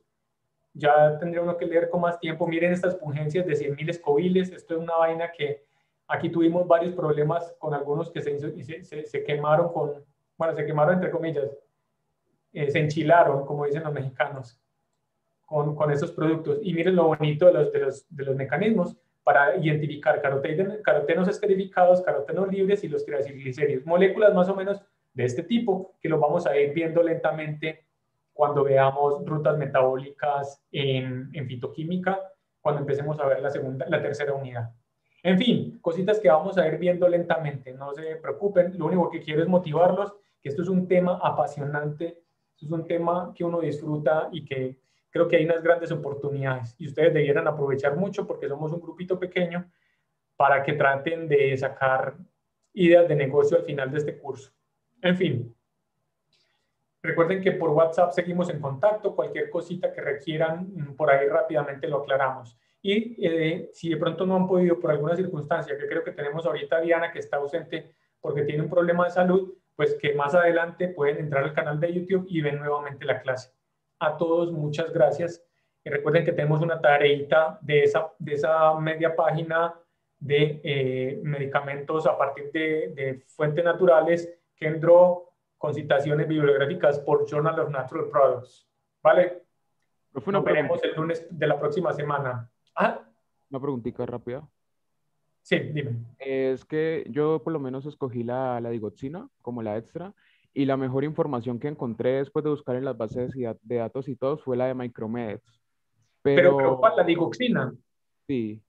Ya tendría uno que leer con más tiempo. Miren estas pungencias de cien mil escobiles. Esto es una vaina que aquí tuvimos varios problemas con algunos que se, hizo, se, se, se quemaron con, bueno, se quemaron entre comillas, eh, se enchilaron, como dicen los mexicanos, con, con estos productos. Y miren lo bonito de los, de los, de los mecanismos para identificar carotenos, carotenos esterificados, carotenos libres y los triacilglicéridos. Moléculas más o menos de este tipo que los vamos a ir viendo lentamente cuando veamos rutas metabólicas en, en fitoquímica, cuando empecemos a ver la, segunda, la tercera unidad. En fin, cositas que vamos a ir viendo lentamente, no se preocupen, lo único que quiero es motivarlos, que esto es un tema apasionante, esto es un tema que uno disfruta y que creo que hay unas grandes oportunidades y ustedes debieran aprovechar mucho porque somos un grupito pequeño para que traten de sacar ideas de negocio al final de este curso. En fin, recuerden que por WhatsApp seguimos en contacto, cualquier cosita que requieran, por ahí rápidamente lo aclaramos. Y eh, si de pronto no han podido por alguna circunstancia, que creo que tenemos ahorita a Diana que está ausente porque tiene un problema de salud, pues que más adelante pueden entrar al canal de YouTube y ven nuevamente la clase. A todos, muchas gracias. Y recuerden que tenemos una tareita de esa, de esa media página de eh, medicamentos a partir de, de fuentes naturales que entró con citaciones bibliográficas por Journal of Natural Products. ¿Vale? Nos veremos el lunes de la próxima semana. ¿Ah? Una preguntita rápida. Sí, dime. Es que yo por lo menos escogí la, la digoxina como la extra. Y la mejor información que encontré después de buscar en las bases de datos y todo fue la de Micromeds. Pero, pero, pero ¿cuál? La digoxina. Sí.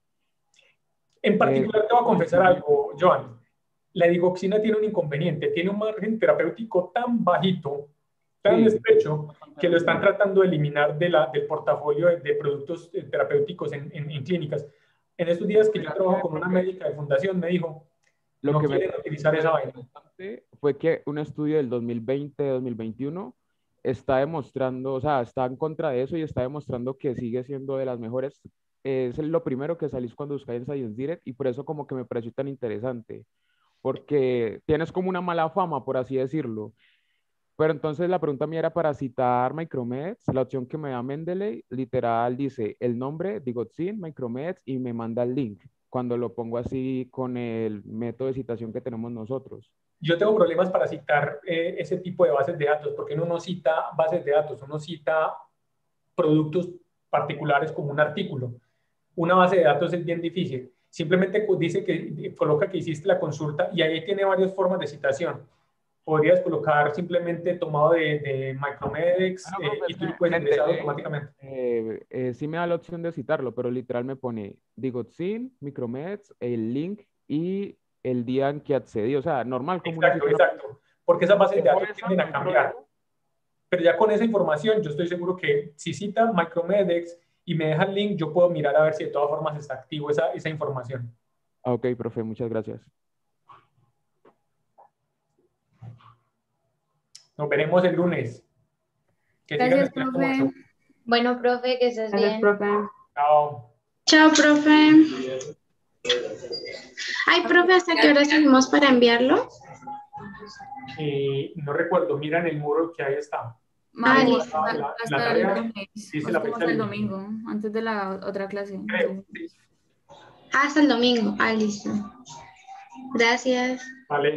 En particular, eh, te voy a confesar algo, Joan. La digoxina tiene un inconveniente. Tiene un margen terapéutico tan bajito, tan sí. estrecho, que lo están tratando de eliminar de la, del portafolio de, de productos terapéuticos en, en, en clínicas. En estos días que yo trabajo con una médica de fundación, me dijo, Lo no que quieren me utilizar esa vaina. Fue que un estudio del dos mil veinte dos mil veintiuno está demostrando, o sea, está en contra de eso y está demostrando que sigue siendo de las mejores. Es lo primero que salís cuando buscáis en Science Direct y por eso como que me pareció tan interesante, porque tienes como una mala fama, por así decirlo. Pero entonces la pregunta mía era para citar Micromeds, la opción que me da Mendeley, literal dice el nombre, Digoxin, Micromeds y me manda el link cuando lo pongo así con el método de citación que tenemos nosotros. Yo tengo problemas para citar eh, ese tipo de bases de datos, porque uno no cita bases de datos, uno cita productos particulares como un artículo. Una base de datos es bien difícil. Simplemente dice que coloca que hiciste la consulta y ahí tiene varias formas de citación. Podrías colocar simplemente tomado de, de Micromedex ah, no, eh, y tú lo puedes ingresar eh, automáticamente. Eh, eh, sí me da la opción de citarlo, pero literal me pone Digoxin, Micromeds, el link y el día en que accedí. O sea, normal. Como exacto, una exacto. Porque esas bases de datos tienden a cambiar. Pero ya con esa información, yo estoy seguro que si cita Micromedex y me deja el link, yo puedo mirar a ver si de todas formas está activo esa, esa información. Ok, profe, muchas gracias. Nos veremos el lunes. Que Gracias, profe. Mucho. Bueno, profe, que estés Gracias, bien. profe. Chao. Chao, profe. Ay, profe, ¿hasta qué hora seguimos para enviarlo? Eh, no recuerdo, mira en el muro que ahí está. Ah, listo. La, la, hasta la tarea, el lunes, dice la fecha hasta el del domingo, antes de la otra clase. Creo, sí. Ah, hasta el domingo. Ah, listo. Gracias. Vale.